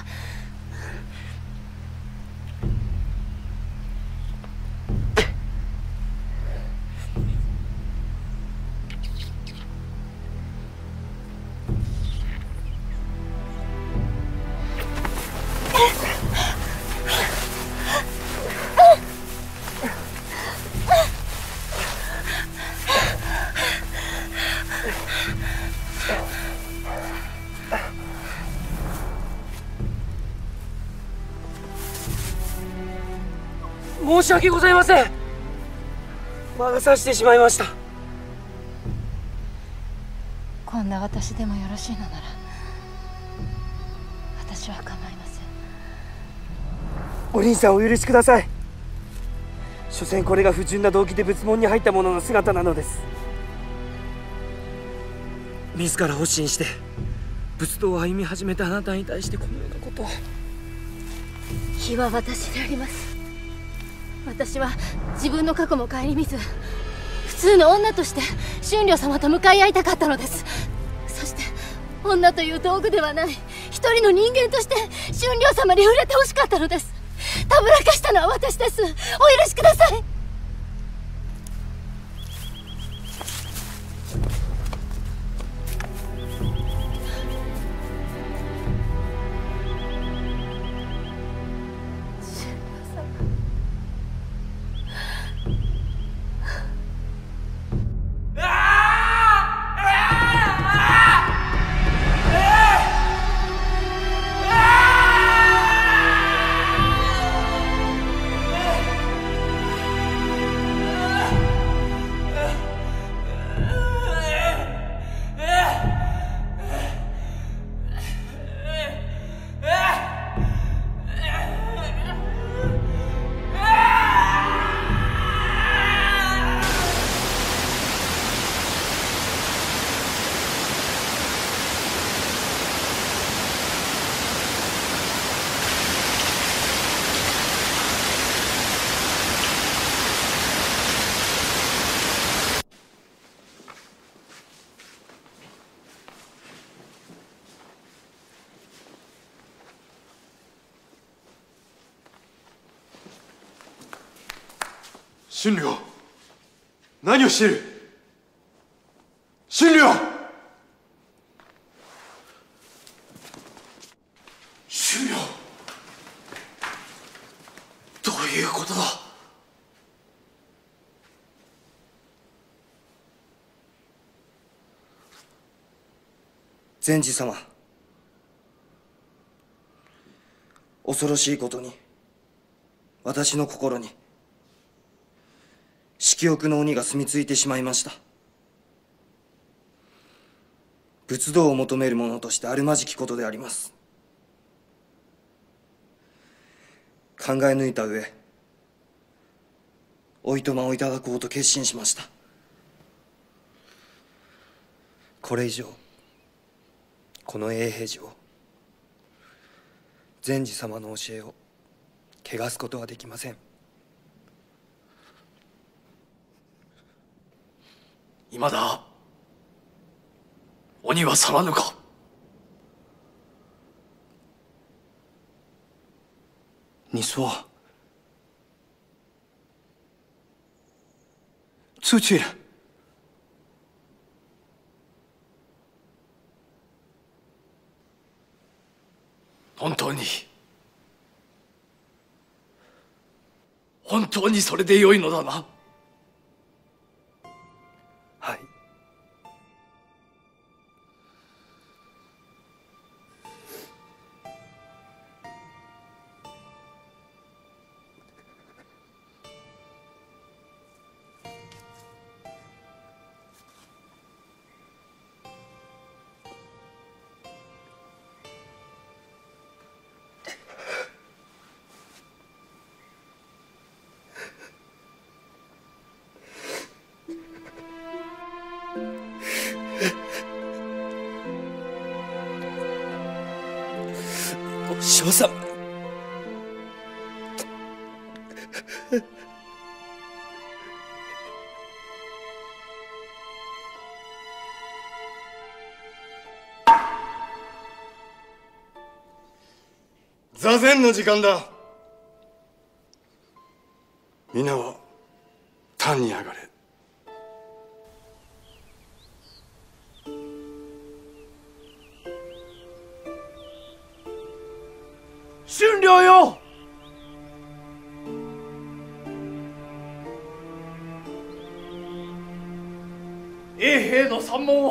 申し訳ございません。魔が差してしまいました。 こんな私でもよろしいのなら私は構いません。 お凛さん、お許しください。所詮これが不純な動機で仏門に入った者の姿なのです。自ら発信して仏道を歩み始めたあなたに対してこのようなことを。 非は私であります。私は自分の過去も顧みず普通の女として春亮様と向かい合いたかったのです。そして女という道具ではない一人の人間として春亮様に触れてほしかったのです。たぶらかしたのは私です。お許しください。 春良、何をしている。春良、春良、どういうことだ。 善治様、恐ろしいことに私の心に色欲の鬼が住み着いてしまいました。仏道を求める者としてあるまじきことであります。考え抜いた上、おいとまをいただこうと決心しました。これ以上この永平寺を、善治様の教えを汚すことはできません。 いまだ鬼は去らぬか。 你说出去了。 本当にそれでよいのだな。 はい。お嬢様、 座禅の時間だ。皆は壇に上がれ。 春良よ、永平の山門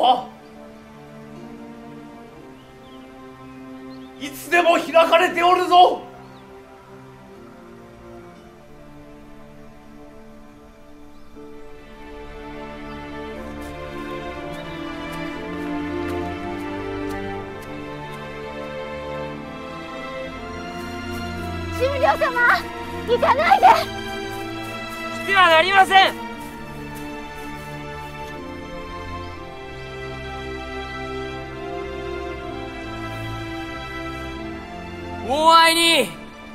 はいつでも開かれておるぞ。 春良様、行かないで。 してはなりません。もう会いに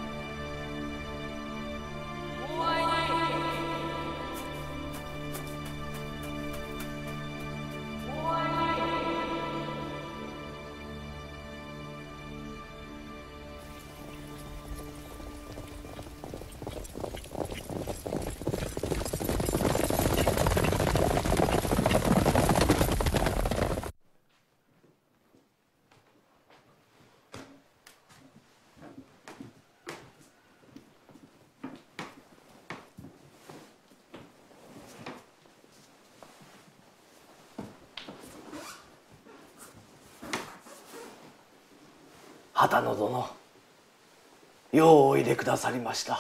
畑野殿、ようおいでくださりました。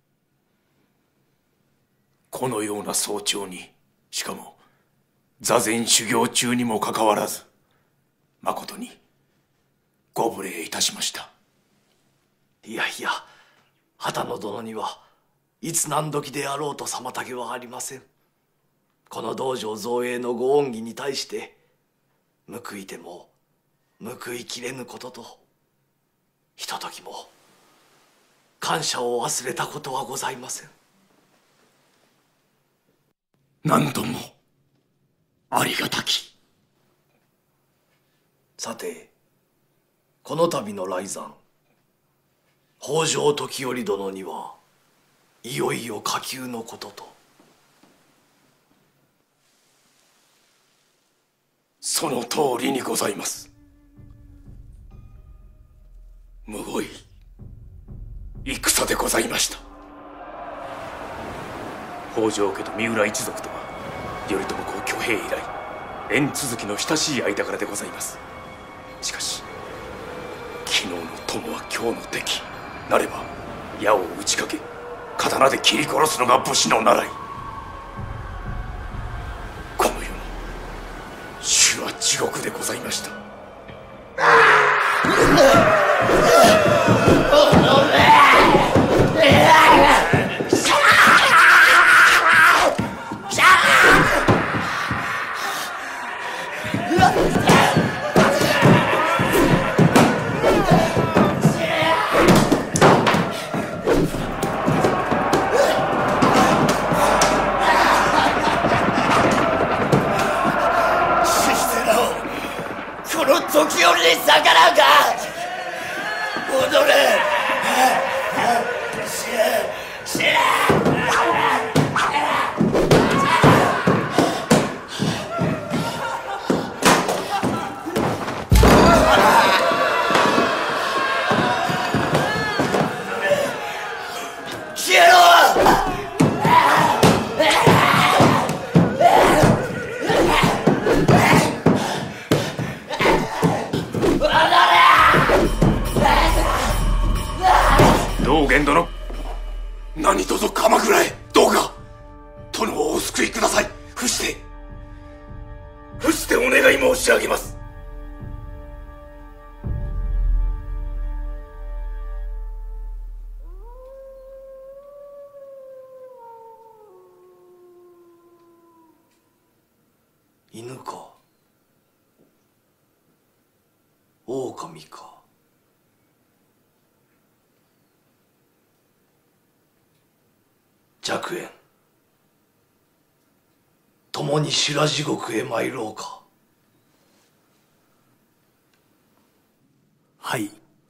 このような早朝に、しかも座禅修行中にもかかわらず、まことにご無礼いたしました。 いやいや、畑野殿にはいつ何時であろうと妨げはありません。この道場造営のご恩義に対して報いても報いきれぬことと、ひとときも感謝を忘れたことはございません。 何度もありがたき。 さて、この度の来山、北条時頼殿にはいよいよ火急のこととその通りにございます。むごい戦でございました。北条家と三浦一族とは頼朝公挙兵以来縁続きの親しい間柄でございます。しかし昨日の友は今日の敵なれば矢を打ちかけ刀で切り殺すのが武士の習い。この世の主は地獄でございました。 時折に逆らうか。踊れ。死ね。消えろ。 道元殿、何卒鎌倉へどうか殿をお救いください。伏してお願い申し上げます。 犬か狼か。若円、共に修羅地獄へ参ろうか。はい。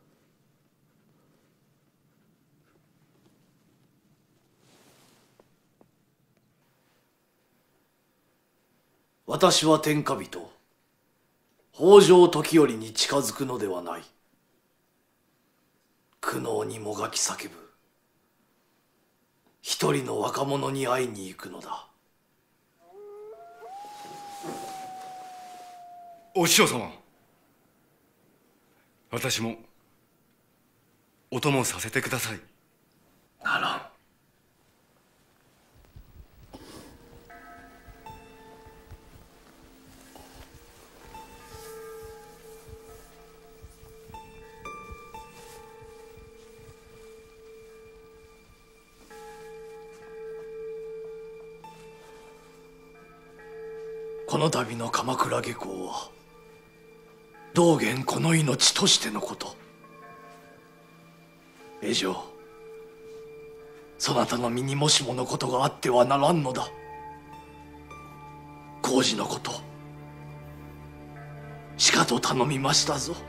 私は天下人北条時頼に近づくのではない。苦悩にもがき叫ぶ一人の若者に会いに行くのだ。 お師匠様、私もお供させてください。 ならん。この度の鎌倉下向は道元この命としてのこと。以上そなたの身にもしものことがあってはならんのだ。工事のことしかと頼みましたぞ。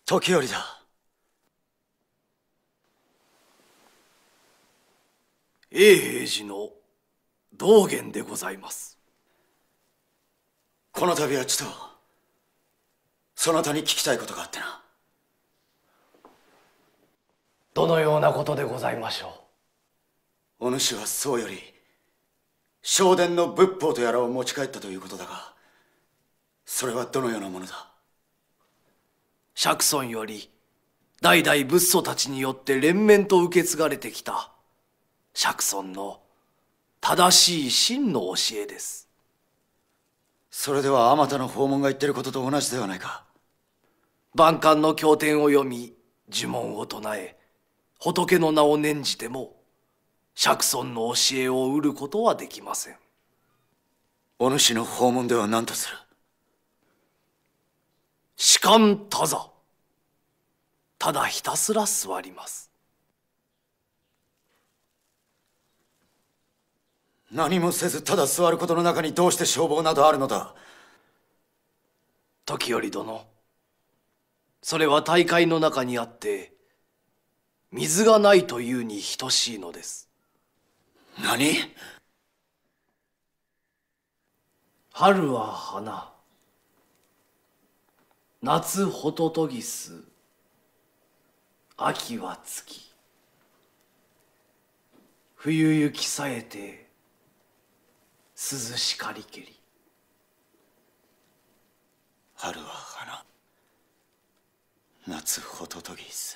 時折だ。 永平寺の道元でございます。 この度はちとそなたに聞きたいことがあってな。 どのようなことでございましょう。お主は宋より正殿の仏法とやらを持ち帰ったということだが、それはどのようなものだ。 釈尊より代々仏祖たちによって連綿と受け継がれてきた釈尊の正しい真の教えです。 それではあまたの訪問が言ってることと同じではないか。 万感の経典を読み呪文を唱え仏の名を念じても釈尊の教えを得ることはできません。 お主の訪問では何とする。 士官多座。ただひたすら座ります。 何もせずただ座ることの中にどうして勝負などあるのだ。 時頼殿、それは大海の中にあって水がないというに等しいのです。 何？ 春は花、夏ホトトギス、秋は月、冬雪さえて涼しかりけり。 春は花、夏ホトトギス。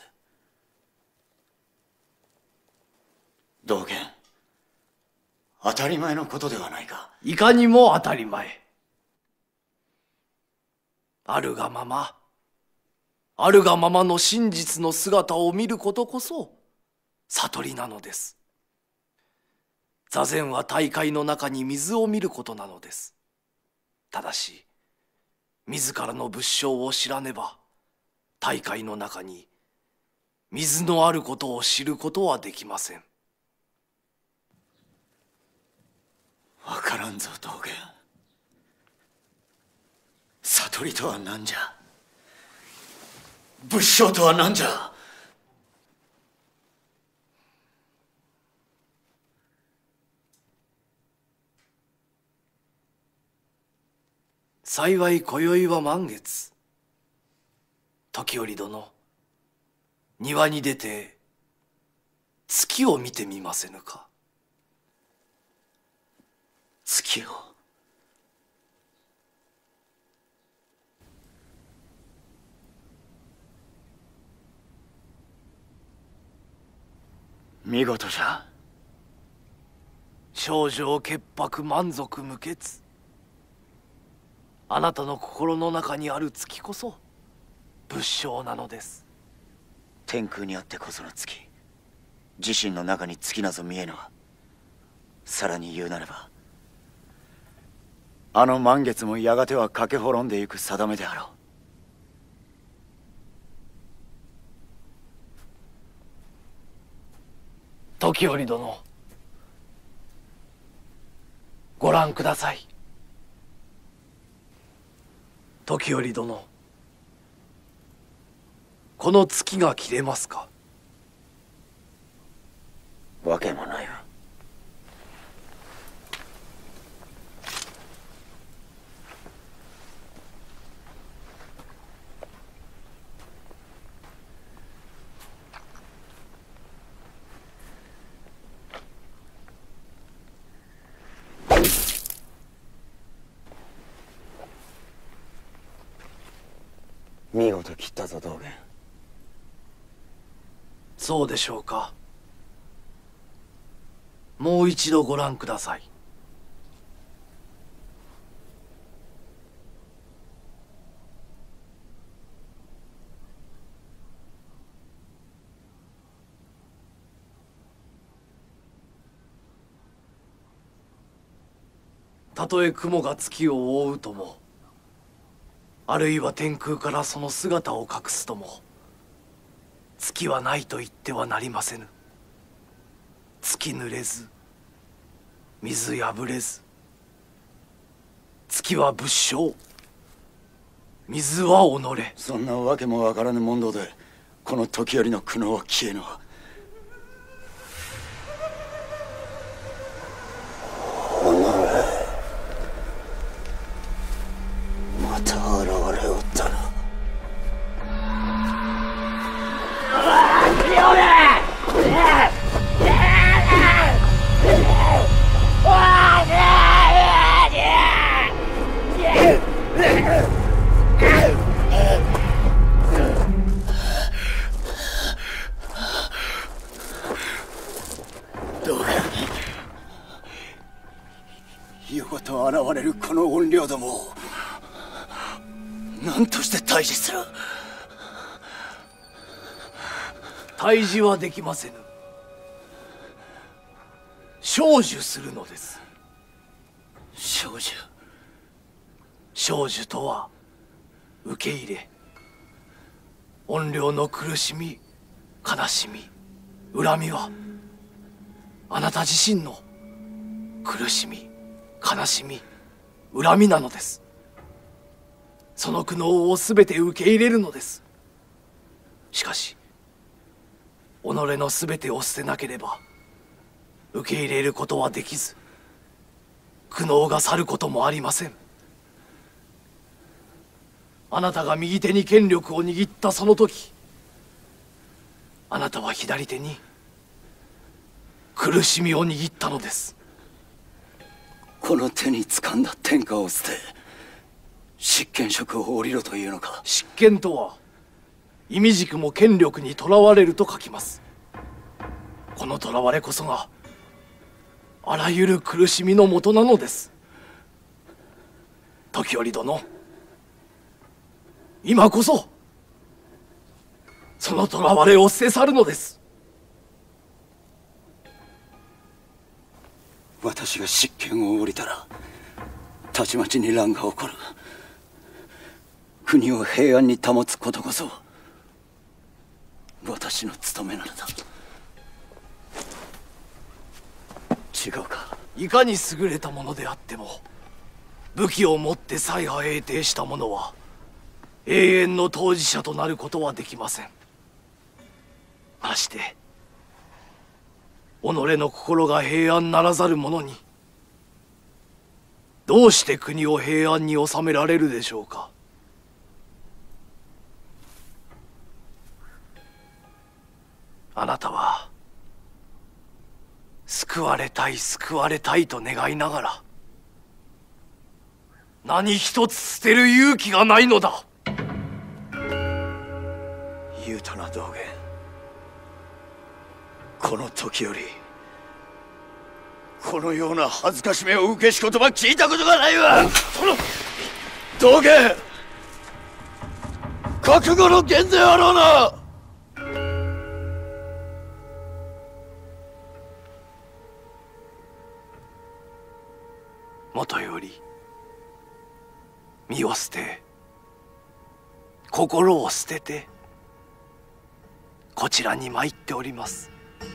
道元、当たり前のことではないか。 いかにも当たり前。あるがまま、あるがままの真実の姿を見ることこそ悟りなのです。座禅は大海の中に水を見ることなのです。ただし自らの仏性を知らねば大海の中に水のあることを知ることはできません。 わからんぞ道元。悟りとは何じゃ。仏性とは何じゃ。 幸い今宵は満月。時頼殿、庭に出て月を見てみませぬか。 月を。見事じゃ。 少女潔白満足無欠。あなたの心の中にある月こそ仏性なのです。 天空にあってこその月。自身の中に月なぞ見えぬわ。さらに言うなれば、あの満月もやがては駆け滅んでゆく定めであろう。 時頼殿、ご覧ください。時頼殿、この月が切れますか。 わけもないわ。見事切ったぞ道元。 そうでしょうか。もう一度ご覧ください。たとえ雲が月を覆うとも、あるいは天空からその姿を隠すとも、月はないと言ってはなりませぬ。月濡れず、水破れず、月は仏性、 水は己。 そんなわけもわからぬ問答でこの時よりの苦悩は消えぬわ。また現れおったな。どうか夜ごと現れるこの怨霊どもを何として退治する。 退治はできませぬ。成就するのです。 成就。 成就とは受け入れ、怨霊の苦しみ、悲しみ、恨みはあなた自身の苦しみ、悲しみ、恨みなのです。その苦悩をすべて受け入れるのです。しかし己のすべてを捨てなければ受け入れることはできず、苦悩が去ることもありません。あなたが右手に権力を握ったその時、あなたは左手に苦しみを握ったのです。 この手に掴んだ天下を捨て執権職を降りろというのか。 執権とは意味軸も権力にとらわれると書きます。このとらわれこそがあらゆる苦しみのもとなのです。時折殿、今こそそのとらわれを捨て去るのです。 私が執権を降りたらたちまちに乱が起こる。国を平安に保つことこそ私の務めなのだ。違うか。 いかに優れたものであっても武器を持って采派平定した者は永遠の当事者となることはできません。まして己の心が平安ならざる者にどうして国を平安に収められるでしょうか。あなたは救われたい救われたいと願いながら何一つ捨てる勇気がないのだ。 言うたな道元。この時よりこのような恥ずかしめを受けし言葉聞いたことがないわ。道元、覚悟の源であろうな。 もとより身を捨て心を捨ててこちらに参っております。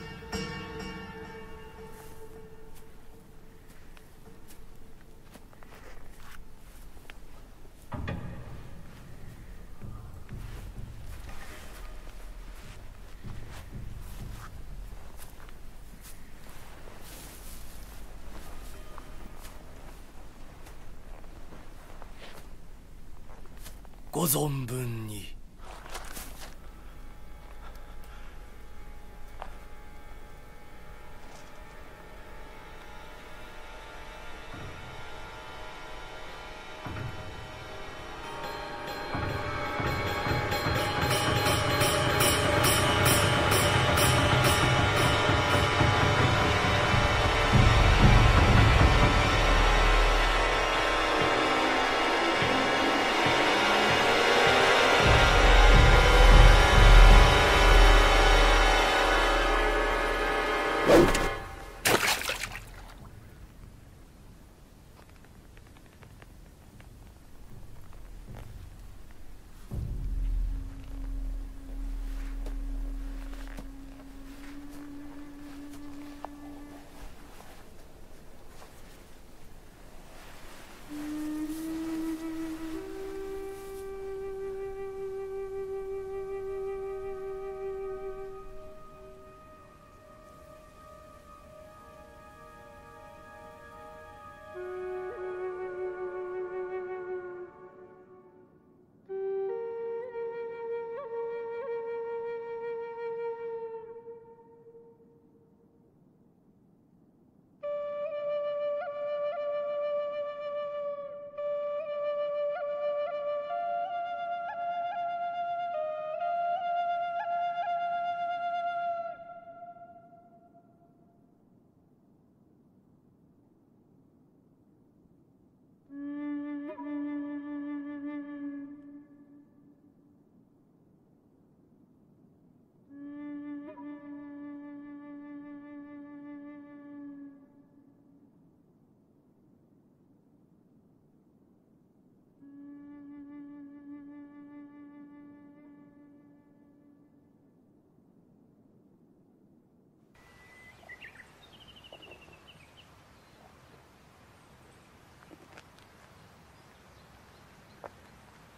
ご存分に。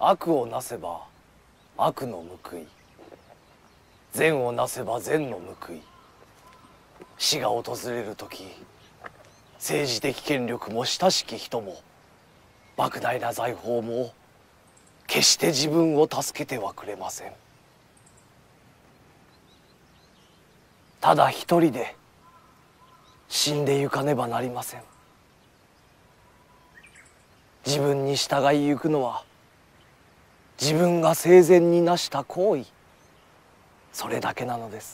悪をなせば悪の報い、善をなせば善の報い。死が訪れる時、政治的権力も親しき人も莫大な財宝も決して自分を助けてはくれません。ただ一人で死んでゆかねばなりません。自分に従いゆくのは自分が生前になした行為、それだけなのです。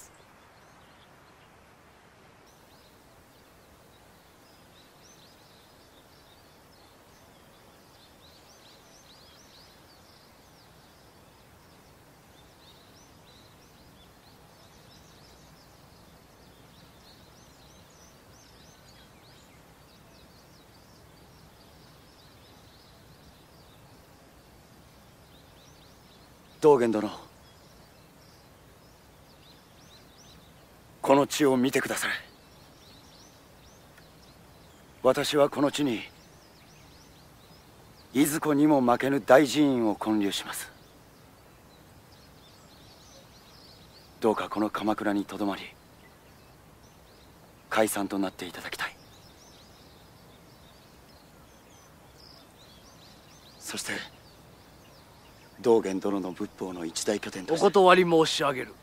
道元殿、この地を見てください。私はこの地にいずこにも負けぬ大寺院を建立します。どうかこの鎌倉にとどまり解散となっていただきたい。そして道元殿の仏法の一大拠点として。 お断り申し上げる。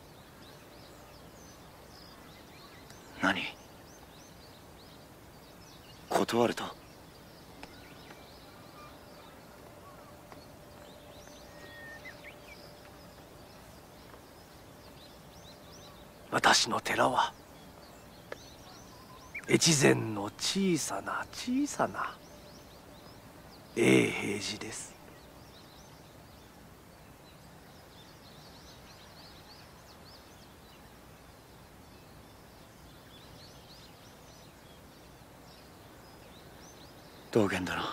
何？断ると？ 私の寺は越前の小さな小さな永平寺です。 道元殿、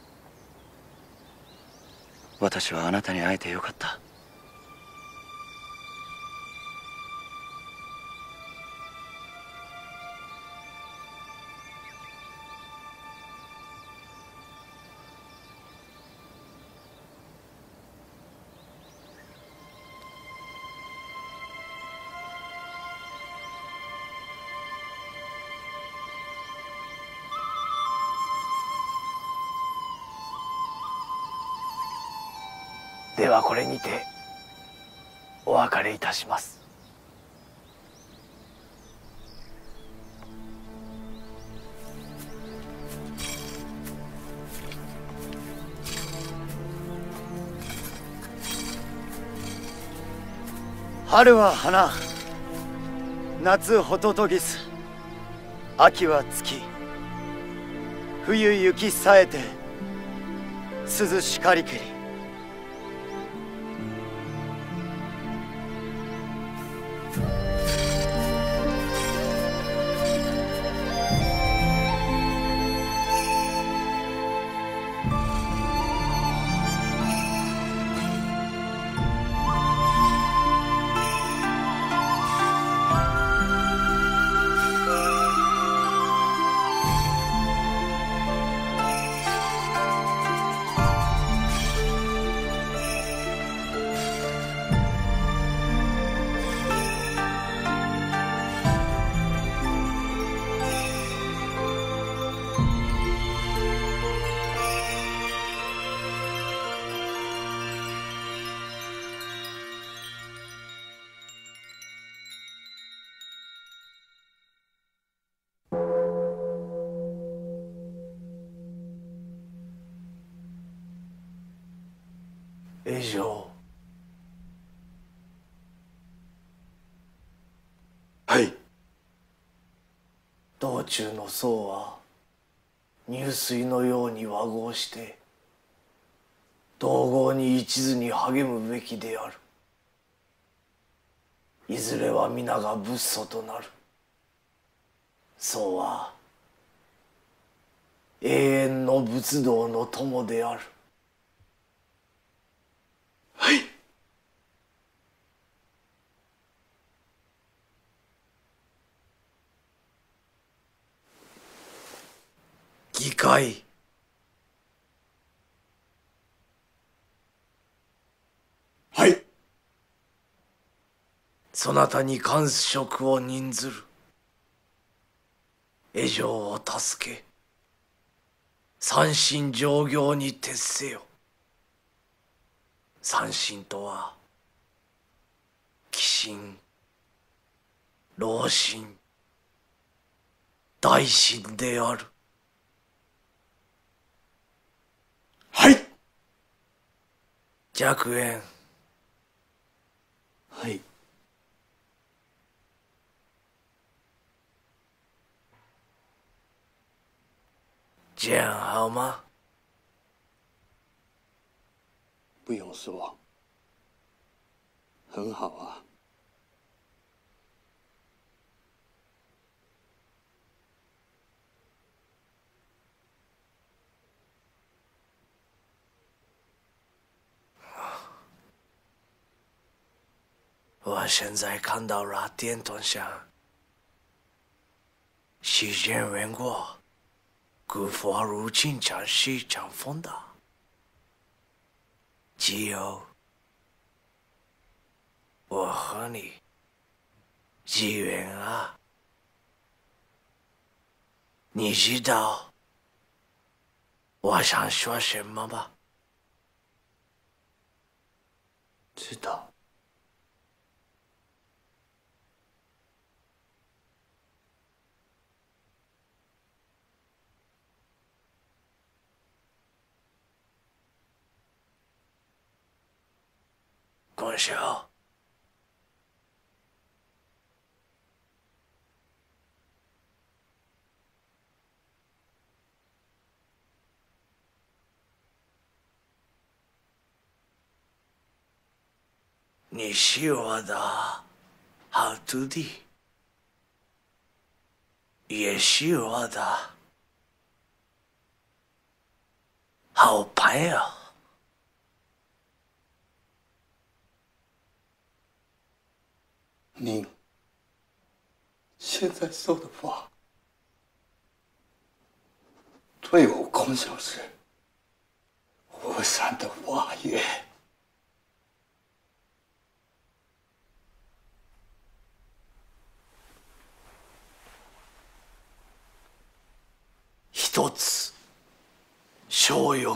私はあなたに会えてよかった。 ではこれにてお別れいたします。 春は花、夏ホトトギス、秋は月、冬雪さえて、涼しかりけり。 永正。 はい。 道中の僧は入水のように和合して道合に一途に励むべきである。いずれは皆が仏祖となる。僧は永遠の仏道の友である。 はい。 議会。 そなたに官職を任ずる。江城を助け、三心上行に徹せよ。三心とは鬼心、老心、大心である。 はい。 若円。 はい。 这样好吗？ 不用说，很好啊。 我现在看到了电筒上时间远过，古佛如今常是长风的，只有我和你机缘啊！你知道我想说什么吗？ 知道。 滚手，你是我的好徒弟，也是我的好朋友。 您现在说的话，对我空想是无山的花月。 一つ小欲、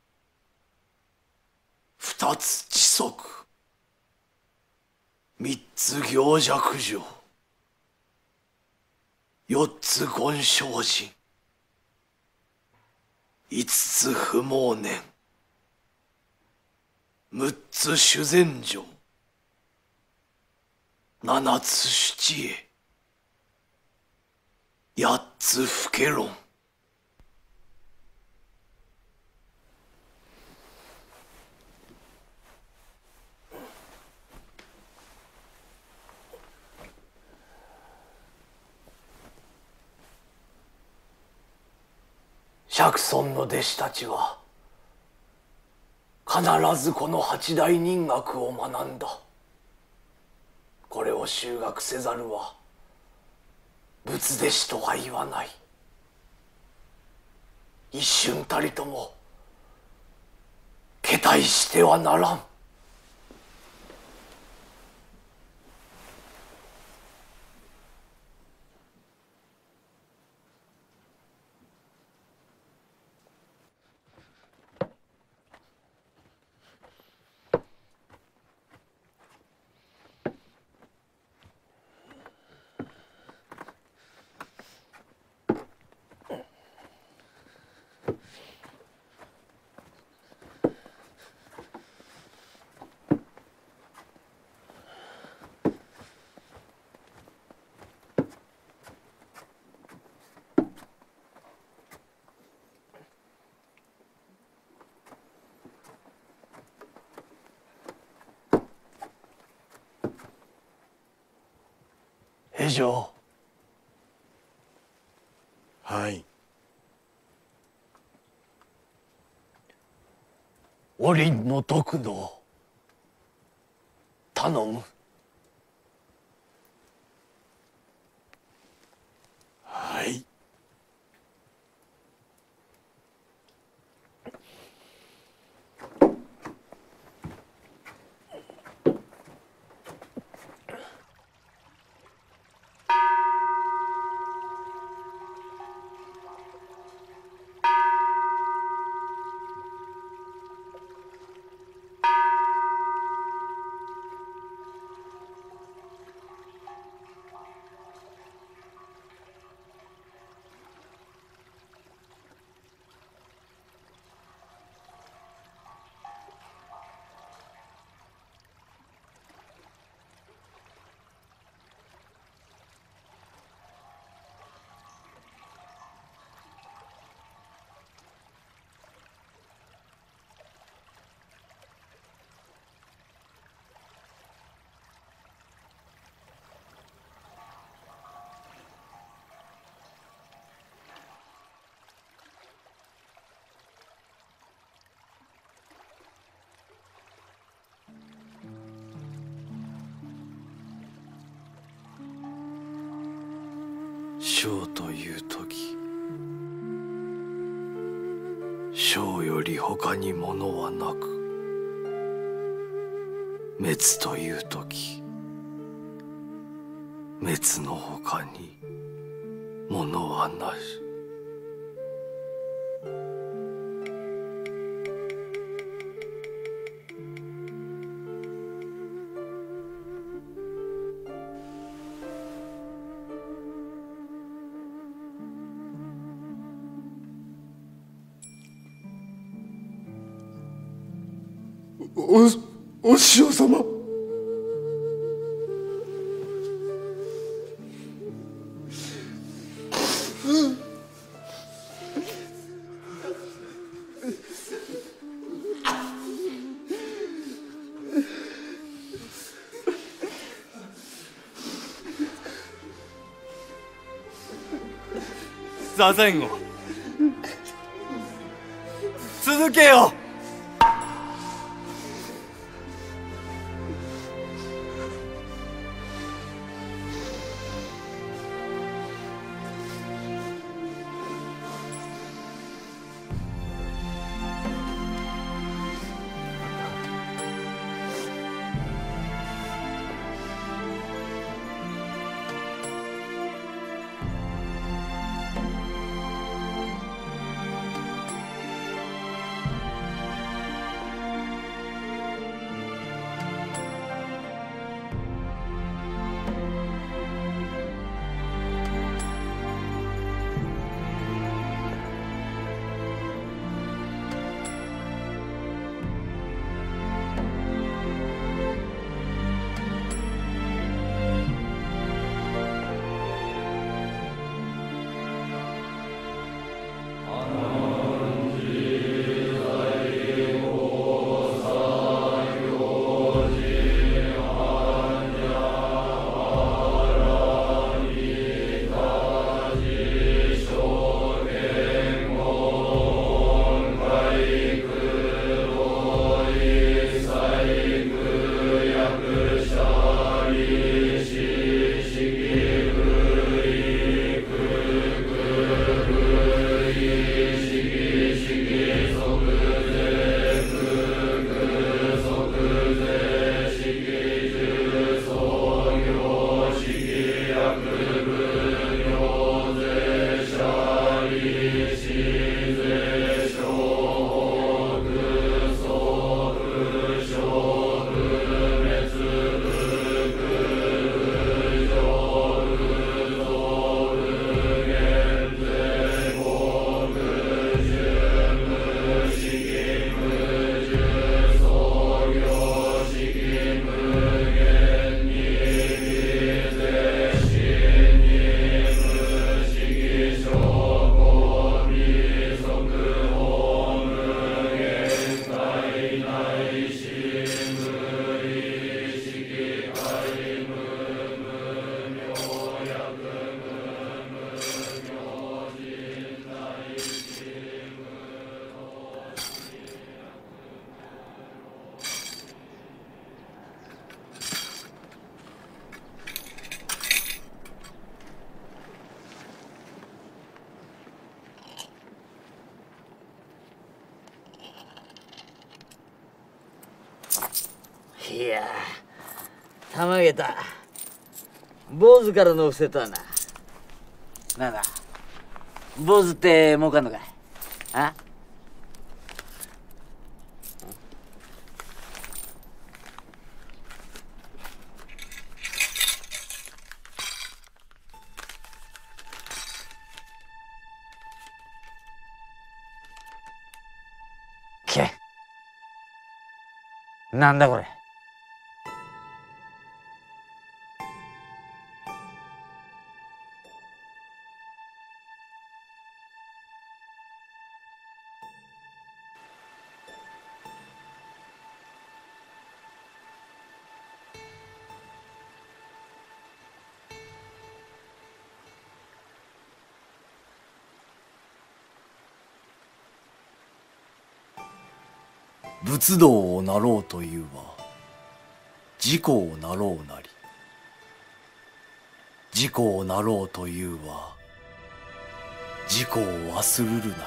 二つ知足、三つ行弱情、四つ権精進、五つ不毛年、六つ修善情、七つ七恵、八つ不敬論。釈尊の弟子たちは必ずこの八大人学を学んだ。これを修学せざるは仏弟子とは言わない。一瞬たりとも懈怠してはならん。江城。 はい。 おりんの得度頼む。 はい。 生という時、生より他に物はなく、滅という時、滅の他に物はなし。 お師匠様。 座禅を続けよう。 いやたまげた。坊主からの伏せとはな。なんだ坊主って儲かんのかい。あけなんだこれ。 仏道をなろうというは自己をなろうなり、自己をなろうというは自己を忘るるなり。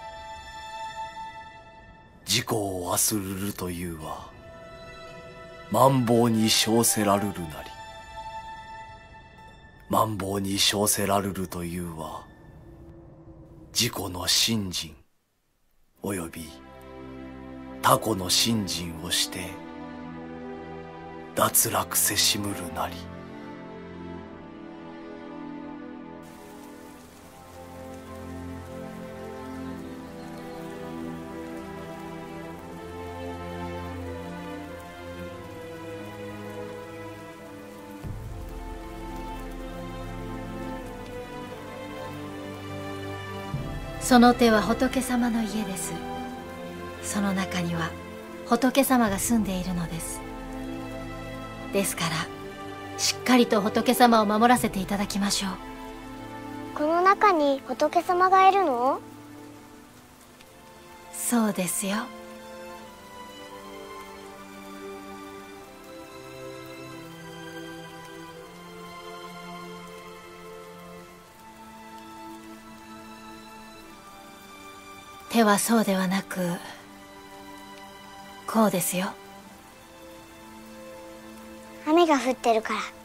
自己を忘るるというは万謀に称せらるるなり。万謀に称せらるるというは自己の信心および他己の信心をして脱落せしむるなり。 その手は仏様の家です。その中には仏様が住んでいるのです。ですからしっかりと仏様を守らせていただきましょう。 この中に仏様がいるの？ そうですよ。手はそうではなくこうですよ。 雨が降ってるから